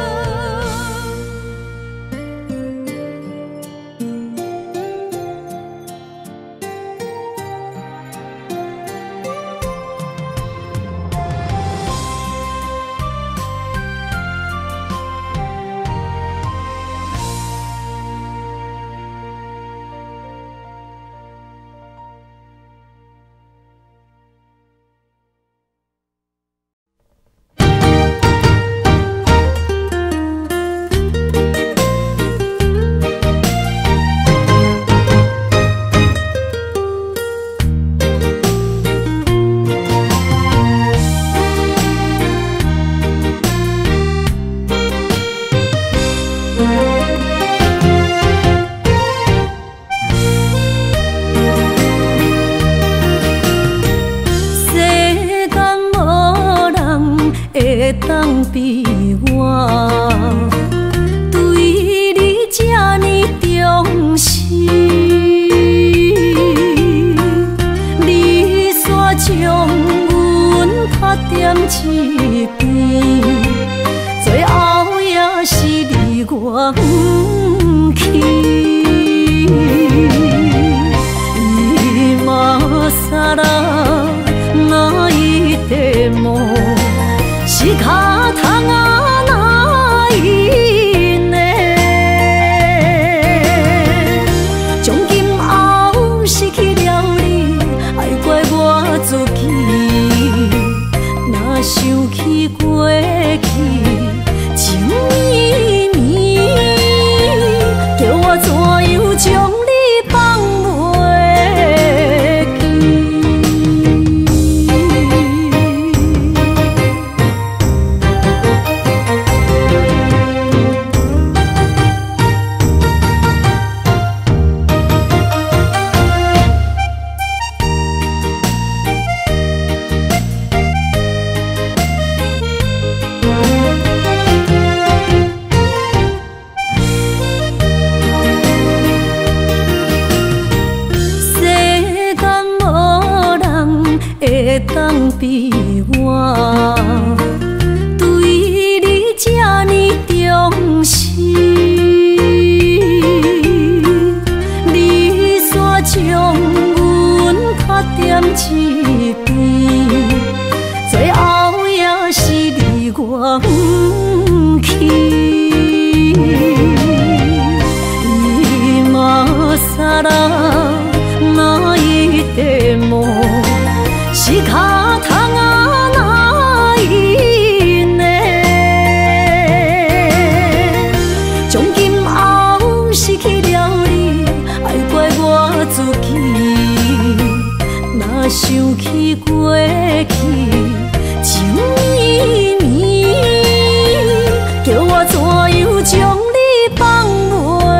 会当比我对你这呢重视，你煞将阮拍点一边，最后也是你我不去。伊嘛萨拉那伊的梦。是卡通啊，那伊呢？从今后失去了你，爱怪我自己。若想起过去情绵绵，叫我怎样将你放袂记？会当比我对你这呢重视。 我不去。今さら泣いても仕方がないね。从今后失去了你，爱怪我自己。若想起过去情绵绵，叫我怎样将你放袂？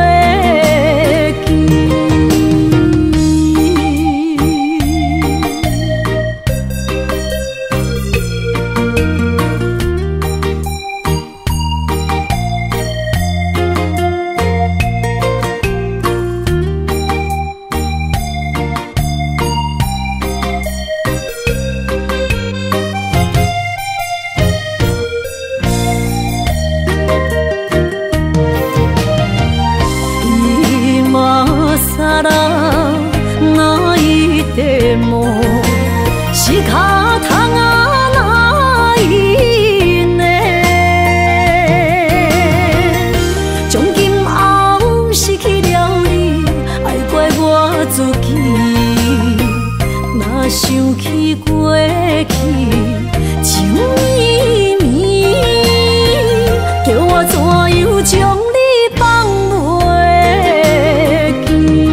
仕方がないね。从今后失去了你，爱怪我自己。若想起过去情绵绵，叫我怎样将你放袂记？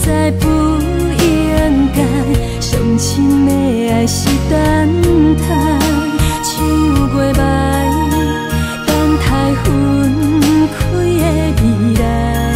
在不应该，上深的爱是等待，唱过麦，等待分开的未来。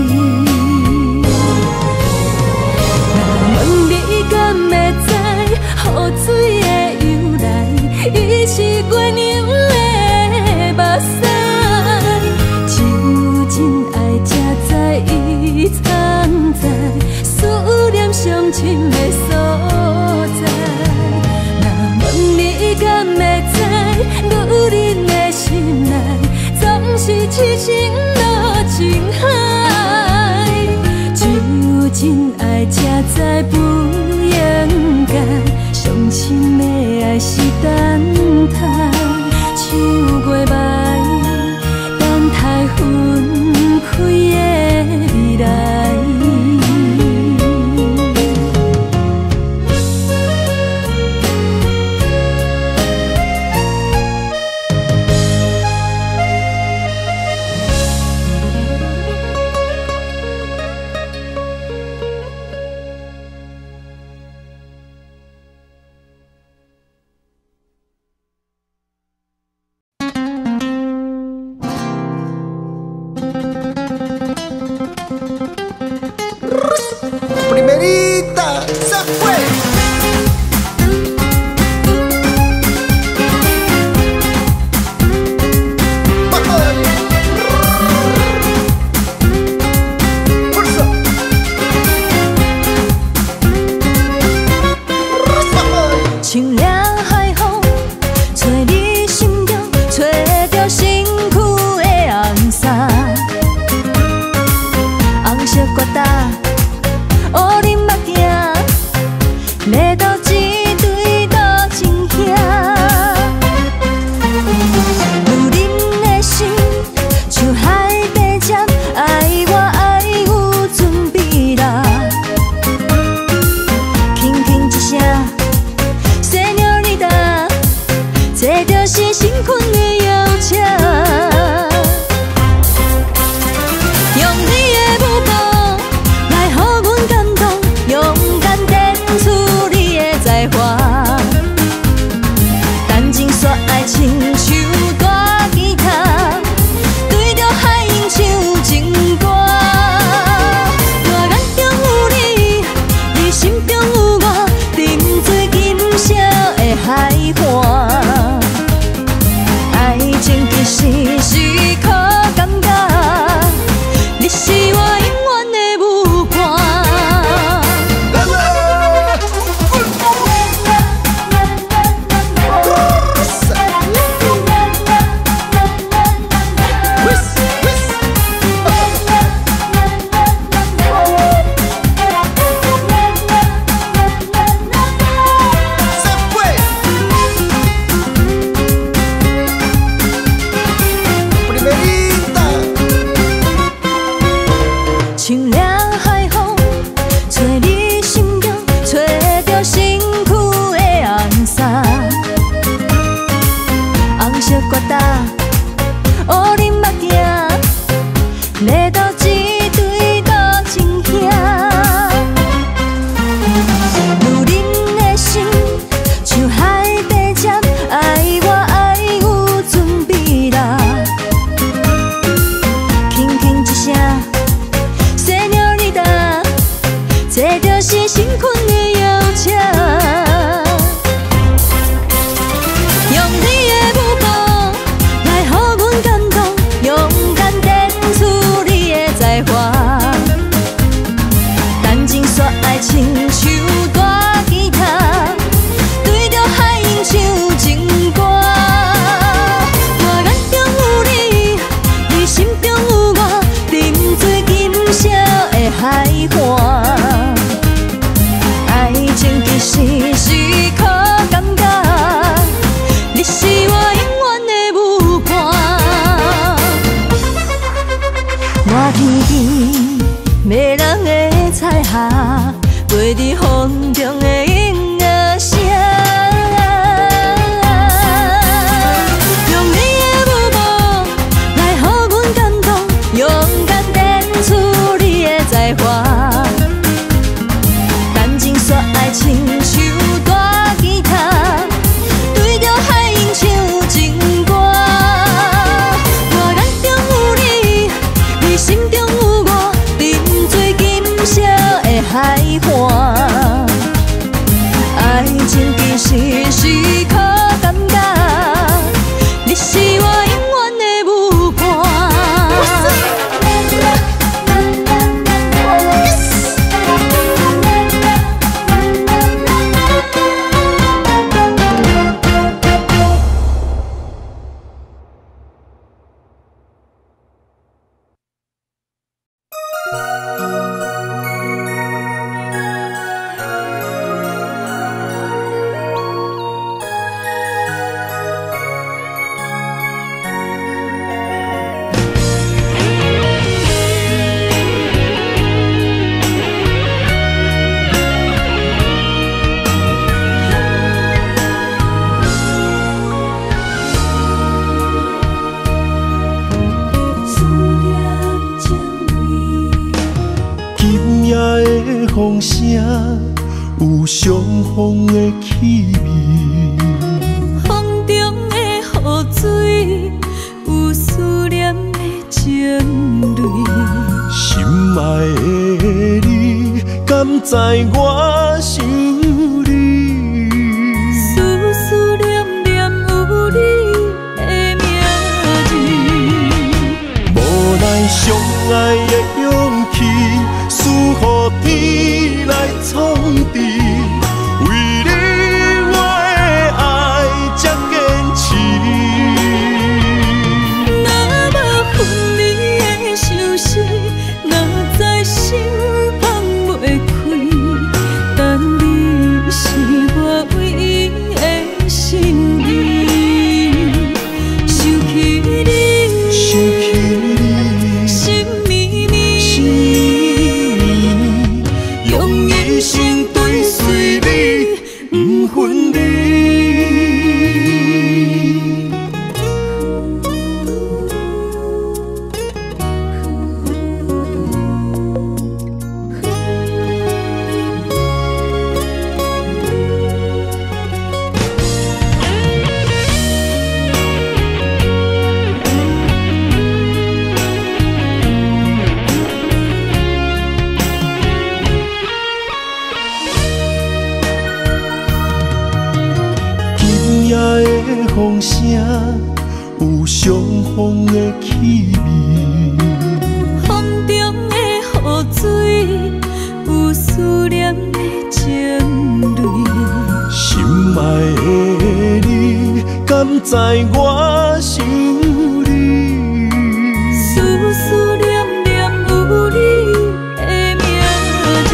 若问你敢会知，雨水的由来，伊是月亮的目屎。只有真爱才知伊藏在思念上深的所在。若问你敢会知，女人的心内总是痴情落情海。只有真爱才知不应该，上深的爱是等待，唱过麦，等待分开的未来。 Primerita, se fue. Pulsa. 清凉海风，吹你心中，吹着身躯的红衫，红色疙瘩。乌林目镜，要倒一对倒情兄。女人的心像海底针，爱我爱有准备啦。轻轻一声，Señorita，这就是新婚的邀请。用你的目光来予阮感动，勇敢展出你的才华，谈情说爱亲像大吉他，对着海涌唱情歌。我眼中有你，你心中有我，沉醉今宵的海岸。爱情其实是靠感觉，你是我永远的舞伴。清凉海风，吹你心中，吹着身躯的红衫，红色疙瘩，乌林目镜，要倒一对倒情兄。女人的心像海底针，爱我爱有准备啦。轻轻一声。这就是新婚的邀请，用你的目光来予阮感动，勇敢展出你的才华，谈情说爱亲像大吉他，对着海涌唱情歌。我眼中有你，你心中有我，沉醉今宵的海岸。爱情其实是靠感觉，你是我永远的舞伴。满天边迷人的彩霞，飞伫风中的音乐声。用你的目光来予阮感动，勇敢展出你的才华。 换。爱情其实是靠感觉，你是我永远的舞伴。 风声有相逢的气味， 风中的雨水有思念的情泪。 心爱的你，敢知我想你？ 思思念念有你的名字， 无奈相爱的勇气，输予天来创治。为你我的爱才坚持。 若无分离的相思，哪知心放袂开。但你是我唯一的心意，想起你， 想起你， 心绵绵， 心绵绵，用一生追随你，不分离。风声有相逢的气味， 风中的雨水有思念的情泪。 心爱的你，敢知我想你？ 思思念念有你的名字，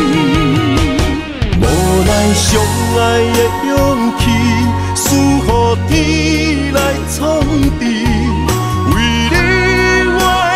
无奈相爱的勇气，输予天来创治。为你我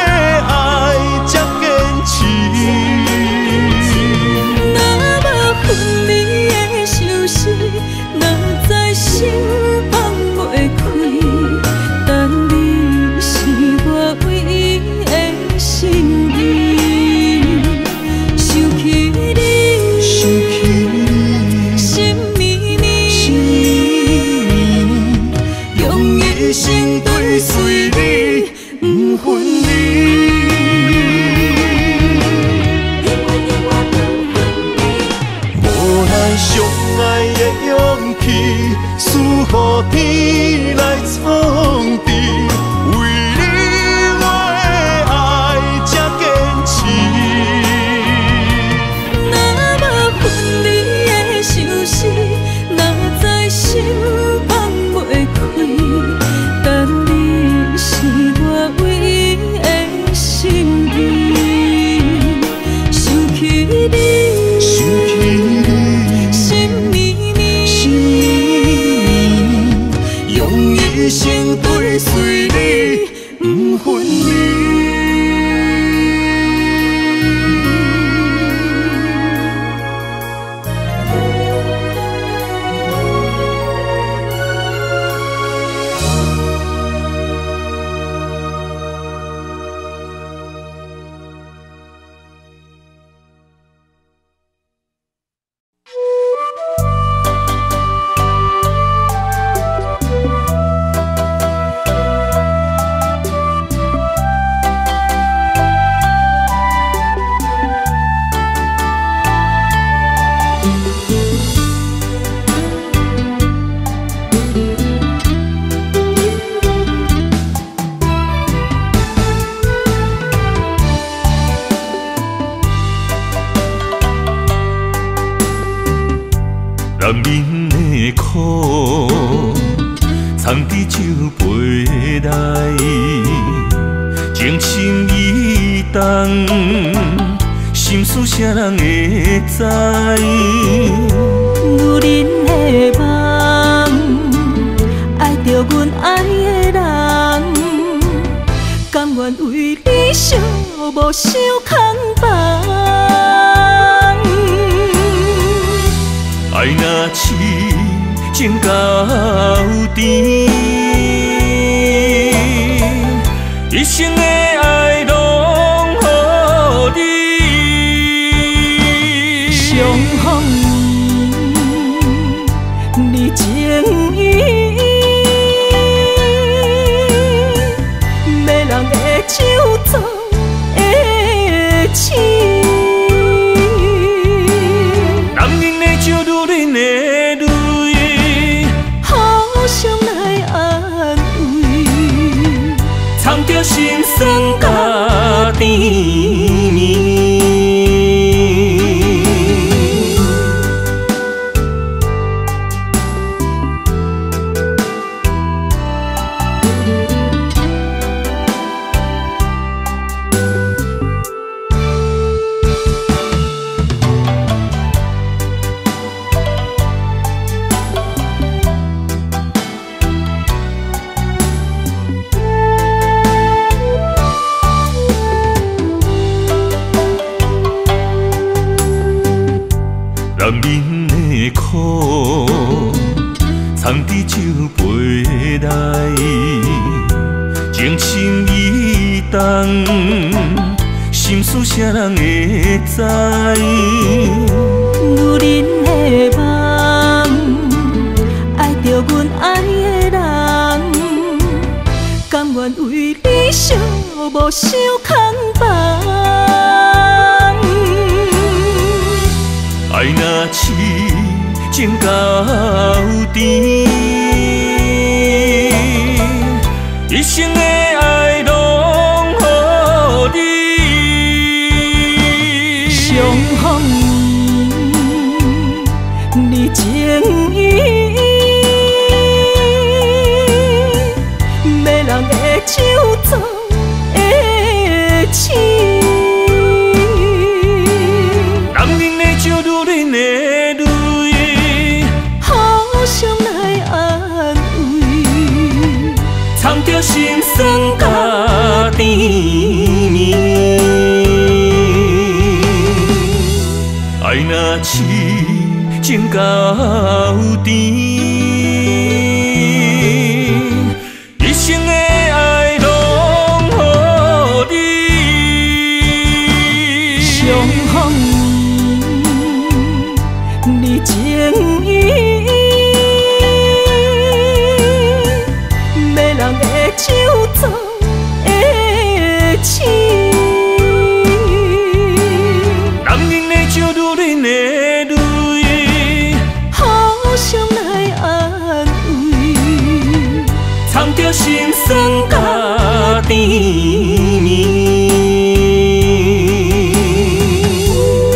男人的苦，藏伫酒杯内，情深意重，心事谁人会知？ 女人的梦，爱着阮爱的人，甘愿为你寂寞受空房。 爱若痴情到底，一生的爱拢予你。 相逢你情意，没人会手做的痴。 男人的酒，女人的泪， 互相来安慰， 藏着心酸甲甜蜜。男人的苦，藏伫酒杯内，情深意重，心事谁人会知？ 女人的梦，爱着阮爱的人，甘愿为你寂寞受空房。 爱若痴情到底，一生的爱拢予你。 相逢你情意，没人会手做的痴。 男人的酒，女人的泪， 互相来安慰， 藏着心酸甲甜蜜。爱若痴情到底，一生的爱拢予你。 相逢你情意，没人会手做的痴。 男人的酒，女人的泪， 互相来安慰， 藏着心酸甲甜蜜。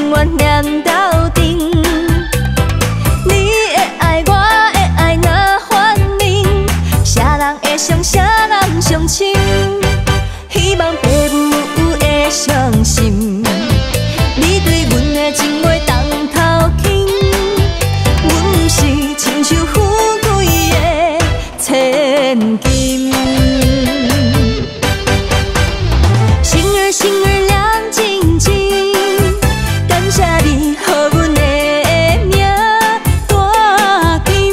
永远念斗阵。你的爱，我的爱，若反面，啥人会伤，啥人伤心？希望爸母会相信，你对阮的情话当头轻。阮不是亲像富贵的千金。星儿星儿亮晶晶，感谢你予阮的命大金。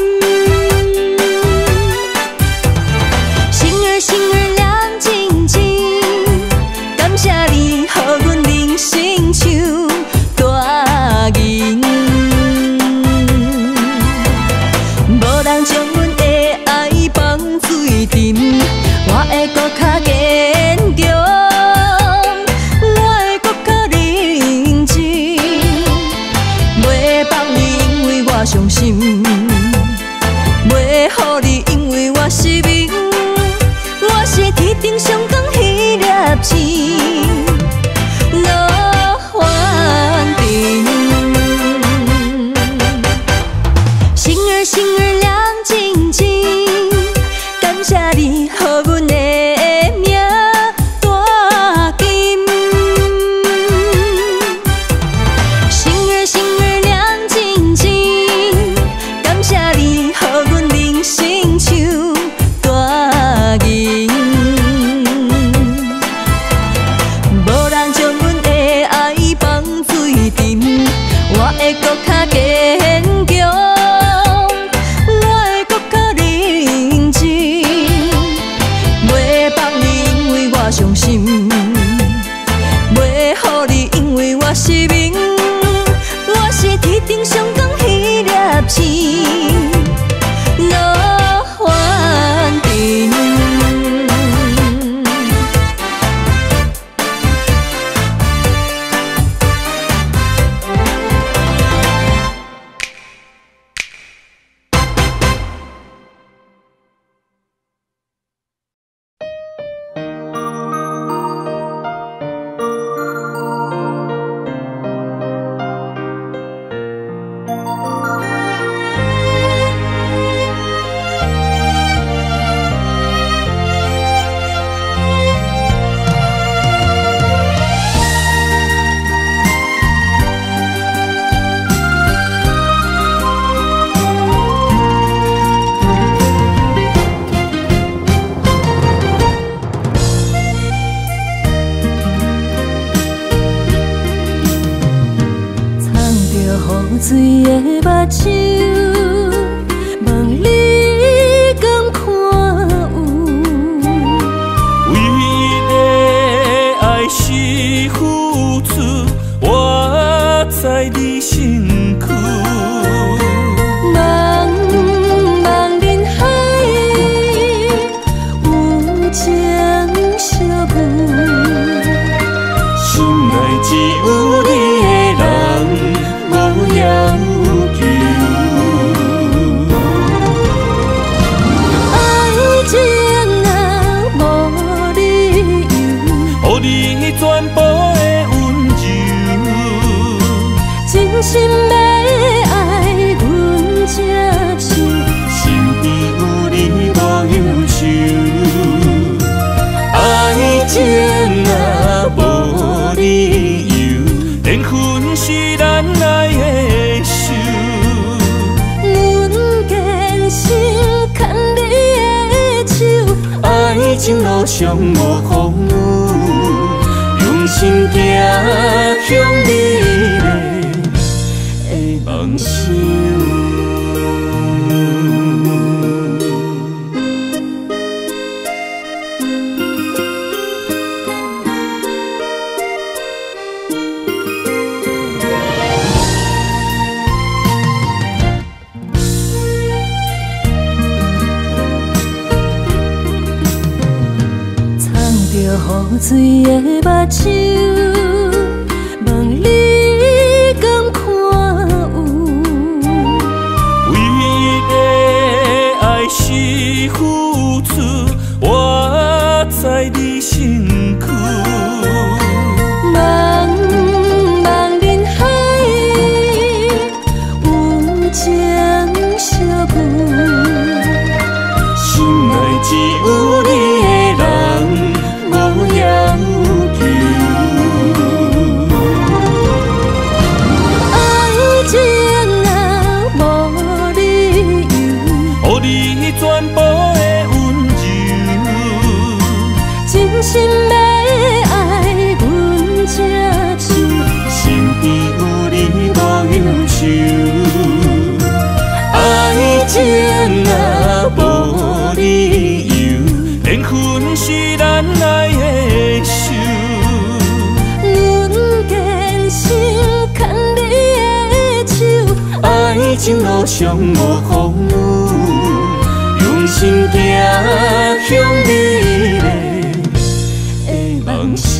星儿星儿亮晶晶，感谢你予阮人生唱大银。无人将阮的爱放水沉，我会搁较坚强。伤心，袂予你，因为我失明，我是天顶上光迄粒星，落反阵。星儿星儿亮晶晶，感谢你予阮的命大金。星儿星儿亮晶晶，感谢你予阮人生唱大银。无人将阮的爱放水沉，我会搁较坚强，我会搁较认真，袂放你，因为我伤心，袂予你，因为我失明，我是天顶上光迄粒星，落反阵。雨水的目睭，望你敢看有？ 为你的爱是付出，我在你身躯。 茫茫人海，有情相伴， 心内只有你的人。无要求， 爱情啊无理由， 予你全部的温柔， 真心要爱阮才是， 身边有你无忧愁，爱情啊无理由，缘分是咱爱的手。 阮坚信牵你的手， 爱情路上无风雨，用心行向美丽的梦想。 雨水的目睭，望你敢看有？ 为你的爱是付出，我在你身躯。 茫茫人海， 情路上无风雨，用心行向美丽的梦想。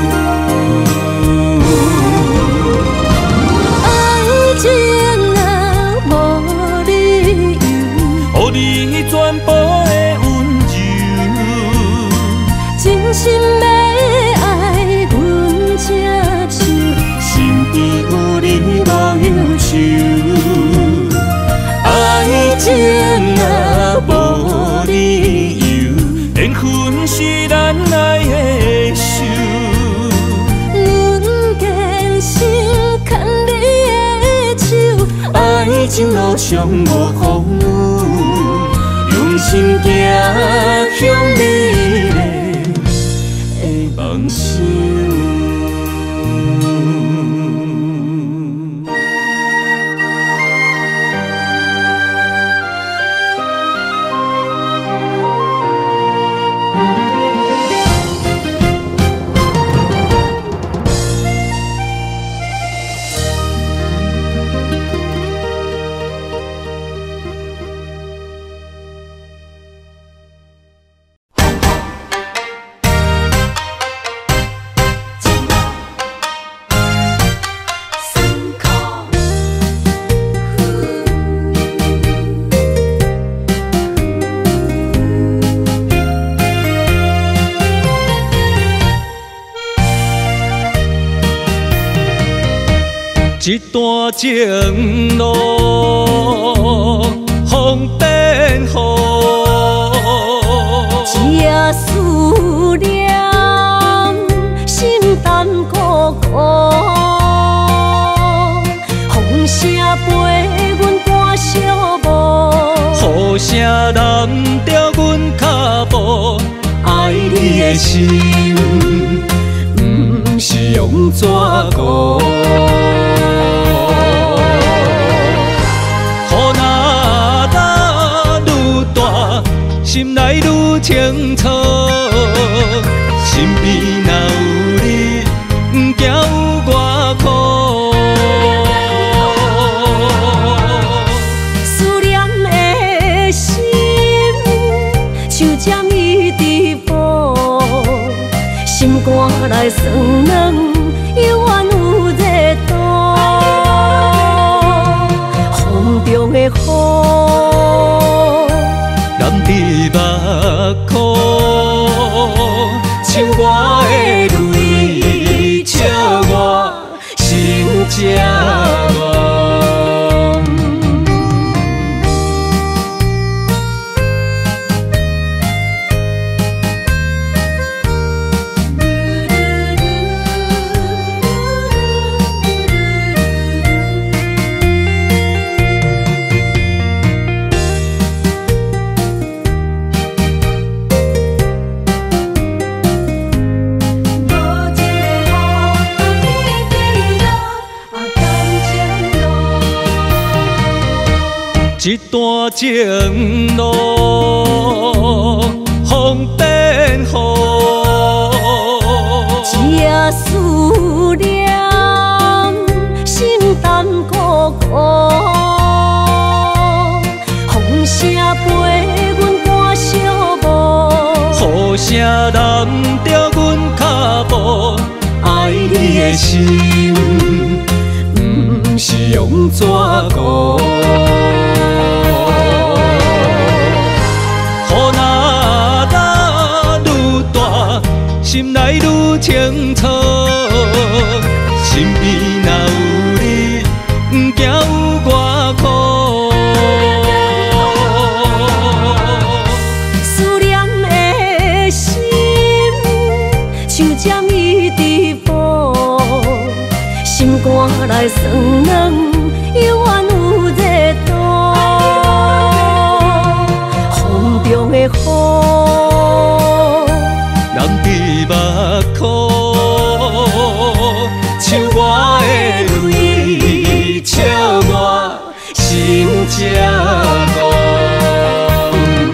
爱情啊，无理由， 予你全部的温柔， 真心要爱阮才手， 身边有你无忧愁。爱情啊，无理由，缘分是咱爱的手。 阮坚信牵你的手， 爱情路上无风雨，用心行向美丽的梦想。一段情路，风变雨， 一夜思念，心淡孤孤。风声陪阮赶小步， 雨声染着阮脚步，爱你的心，不是用纸糊。心内愈清楚，身边若有你，不惊有我苦。 思念的心像针伊直补，心肝内酸软，犹原有热度。风中的雨， 染伫目眶，像我的泪，笑我心正乱。一段情路，风变雨， 一夜思念，心淡孤孤。风声陪阮赶小步， 雨声染着阮脚步，爱你的心，不是用纸糊。心内愈清楚，身边若有你，不惊有我苦。 思念的心像针伊直补，心肝内酸软，犹原有热度。风中的雨， 染伫目眶，像我的泪，笑我心正乱。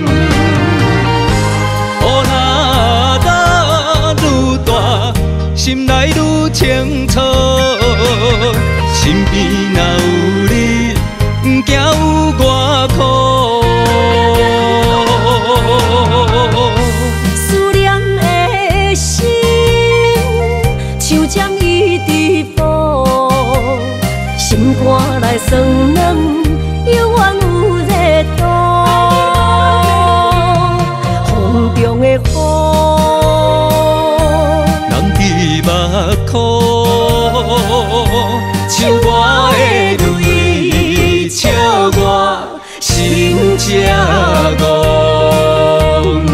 雨若打愈大，心内愈清楚，身边若有你，不惊地府，心肝来酸软，犹原有热度。风中的雨， 人伫目眶，像我的泪，笑我心这戆。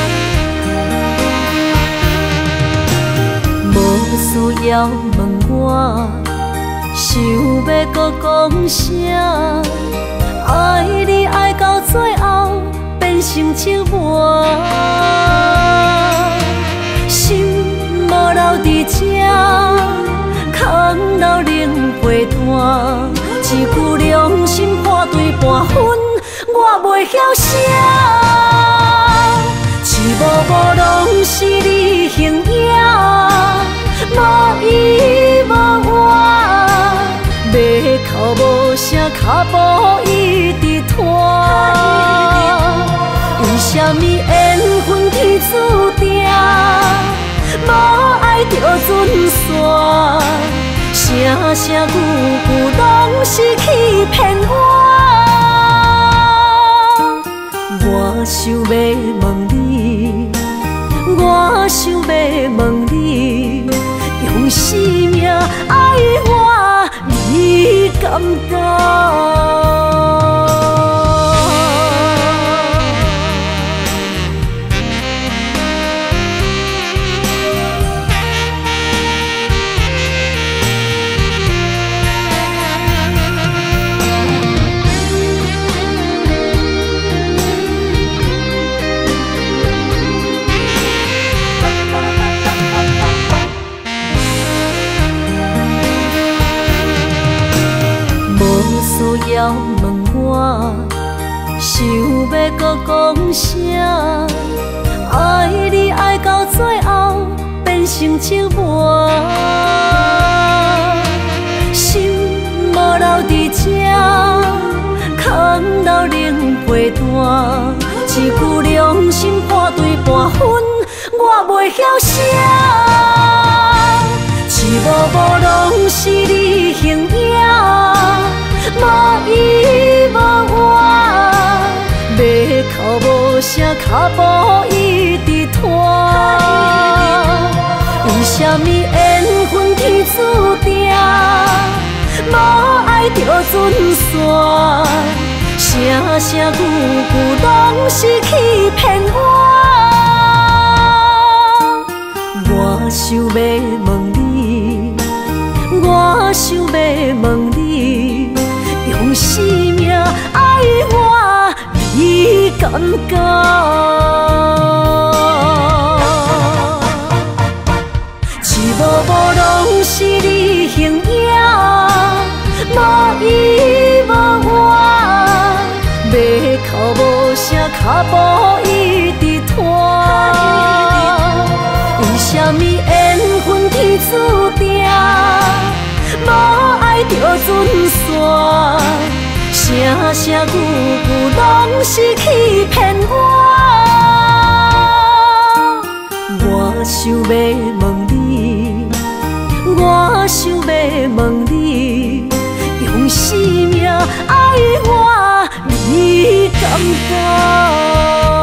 要问我想要搁讲啥？爱你爱到最后变成寂寞，心无留伫这，空留冷陪伴。一句良心半对半分，我袂晓写。一幕幕拢是你形影，无依无我，要哭无声，脚步一直拖。为什么缘分天注定，无爱就准线？声声句句拢是欺骗我。我想要问你，我想要问你，用生命爱我，你敢敢？要问我，想要搁讲啥？爱你爱到最后变成寂寞，心无留伫这，空留冷陪伴。一句良心半对半分，我袂晓写。一幕幕拢是你形影，无依无我，要哭无声，脚步一直拖。为什么缘分天注定，无爱就准线？声声句句拢是欺骗我。我想要问你，我想要问你，用生命爱我，你敢敢？一幕幕拢是你形影，无依无我，要哭无声，脚步一直拖。为什么缘分天注定，无爱就准线？声声句句拢是欺骗我。我想要问你，我想要问你，用生命爱我，你敢敢？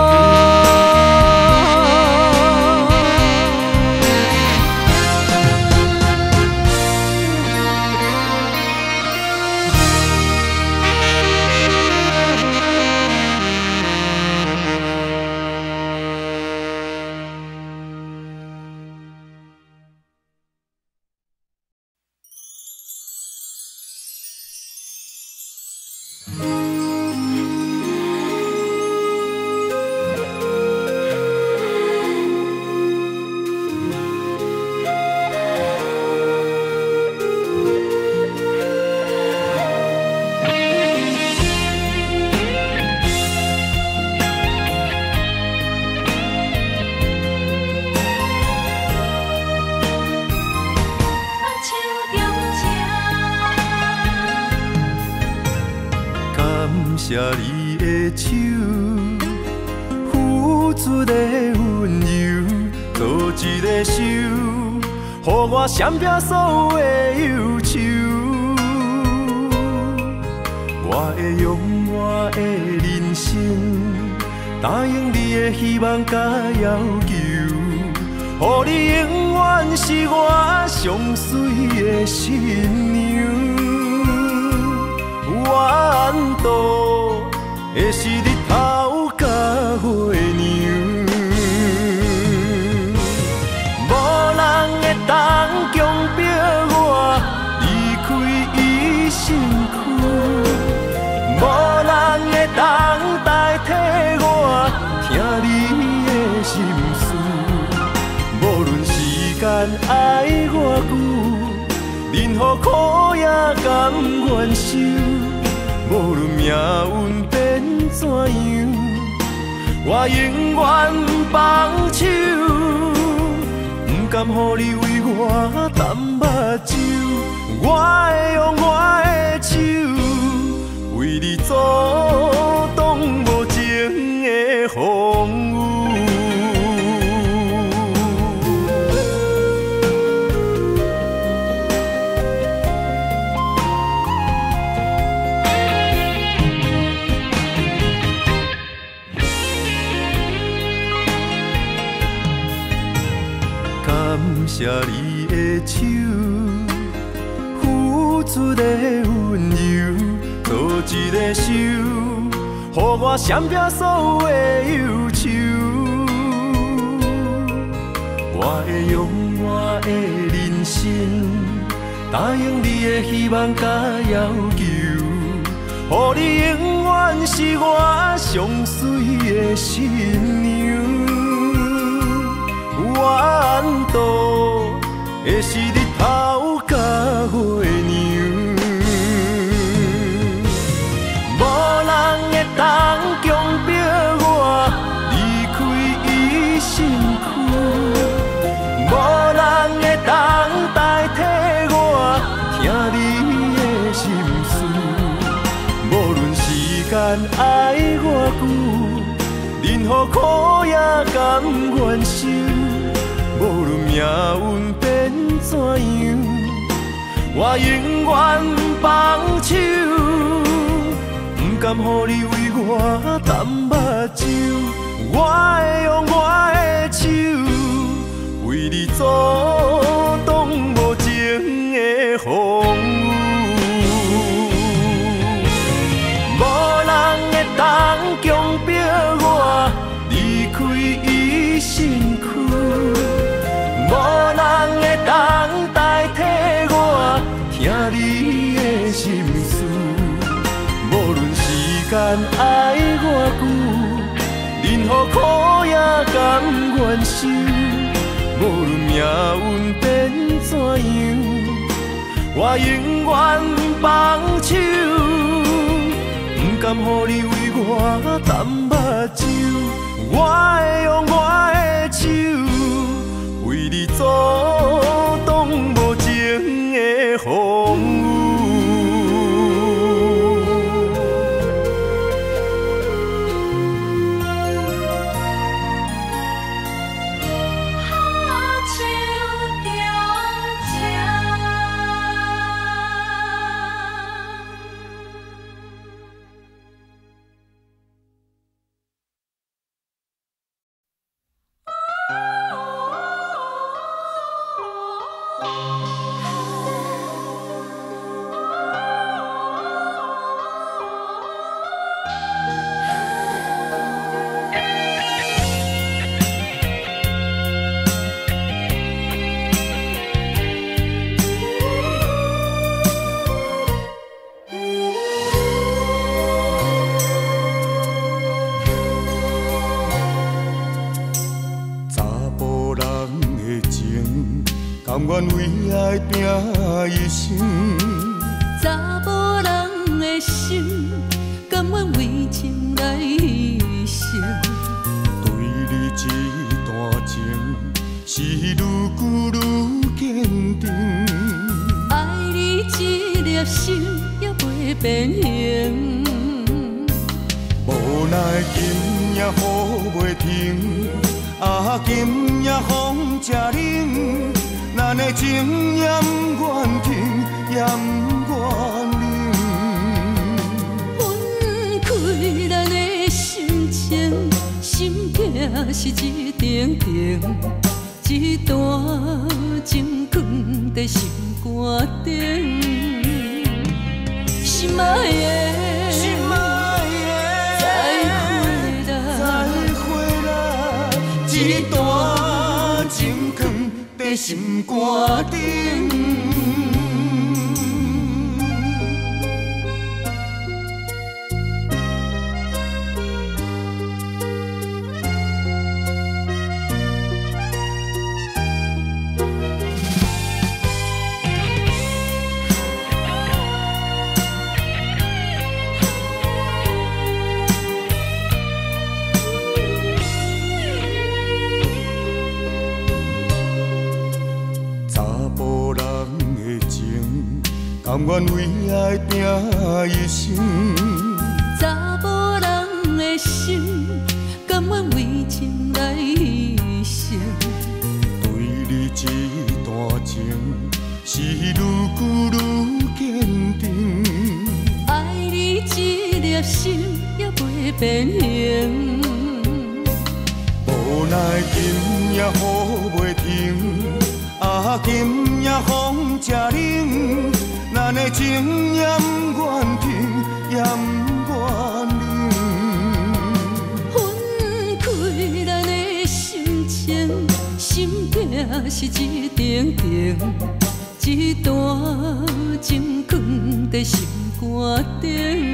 谢你的手，付出的温柔，做一个手，予我闪避所有的忧愁。我会用我的人生，答应你的希望甲要求，予你永远是我上水的新娘。缘途会是日头甲月亮，无人会当强迫我何苦也甘愿受，无论命运变怎样，我永远放手，不甘予你为我淡目睭。我会用我的手，为你阻挡无情的风雨。感谢你的手，付出的温柔，做一个手，予我闪避所有的忧愁。我会用我的人生，答应你的希望甲要求，予你永远是我上水的新娘。缘途会是日头甲月亮，无人会当强迫我离开伊身躯，无人会当代替我听你的心事。无论时间爱我久，任何苦也甘愿受。无论命运变怎样，我永远放手，不甘予你为我淡目睭。我会用我的手，为你阻挡无情的风雨。无人会当强迫我离开伊身躯，无人会当代替我听你的心事。无论时间爱我久，任何苦也甘愿受。无论命运变怎样，我永远放手，不甘予你为我淡目睭。我会用我的手，为你阻挡无情的风雨。甘愿为爱拼一生， 查某人的心，甘愿为情来牺牲。 对你这段情，是愈久愈坚定。 爱你一粒心也袂变形， 无奈今夜雨袂停，啊今夜风正冷。咱的情也不愿停，也不愿冷。 分开咱的心情，心境是一定定，一段情放在心肝顶。心爱的， 心爱的， 再会啦， 一段情放在心肝顶。 甘愿为爱拼一生。 查某人的心，甘愿为情来牺牲。 对你这段情，是愈久愈坚定。 爱你一粒心也袂变形。 无奈今夜雨袂停，啊今夜风正冷，咱的情也不愿停，也不愿冷。 分开咱的心情，心痛是一定定，一段情藏在心肝顶。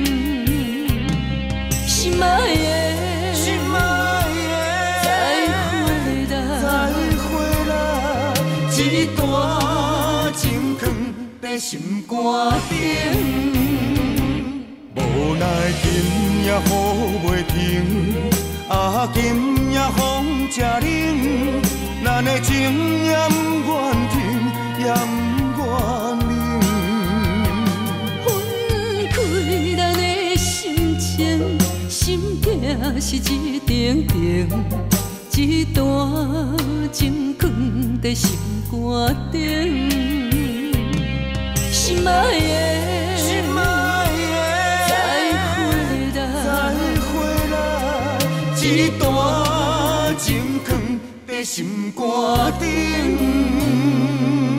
心爱的， 心爱的， 再回来， 再回来，一段情藏在心肝顶。无奈今夜雨袂停，啊今夜风正冷，咱的情也不愿停，也不愿冷。 分开咱的心情，心痛是一定定，一段情藏在心肝顶。心爱的， 心爱的， 再回再来， 回来，一段情藏在心肝顶。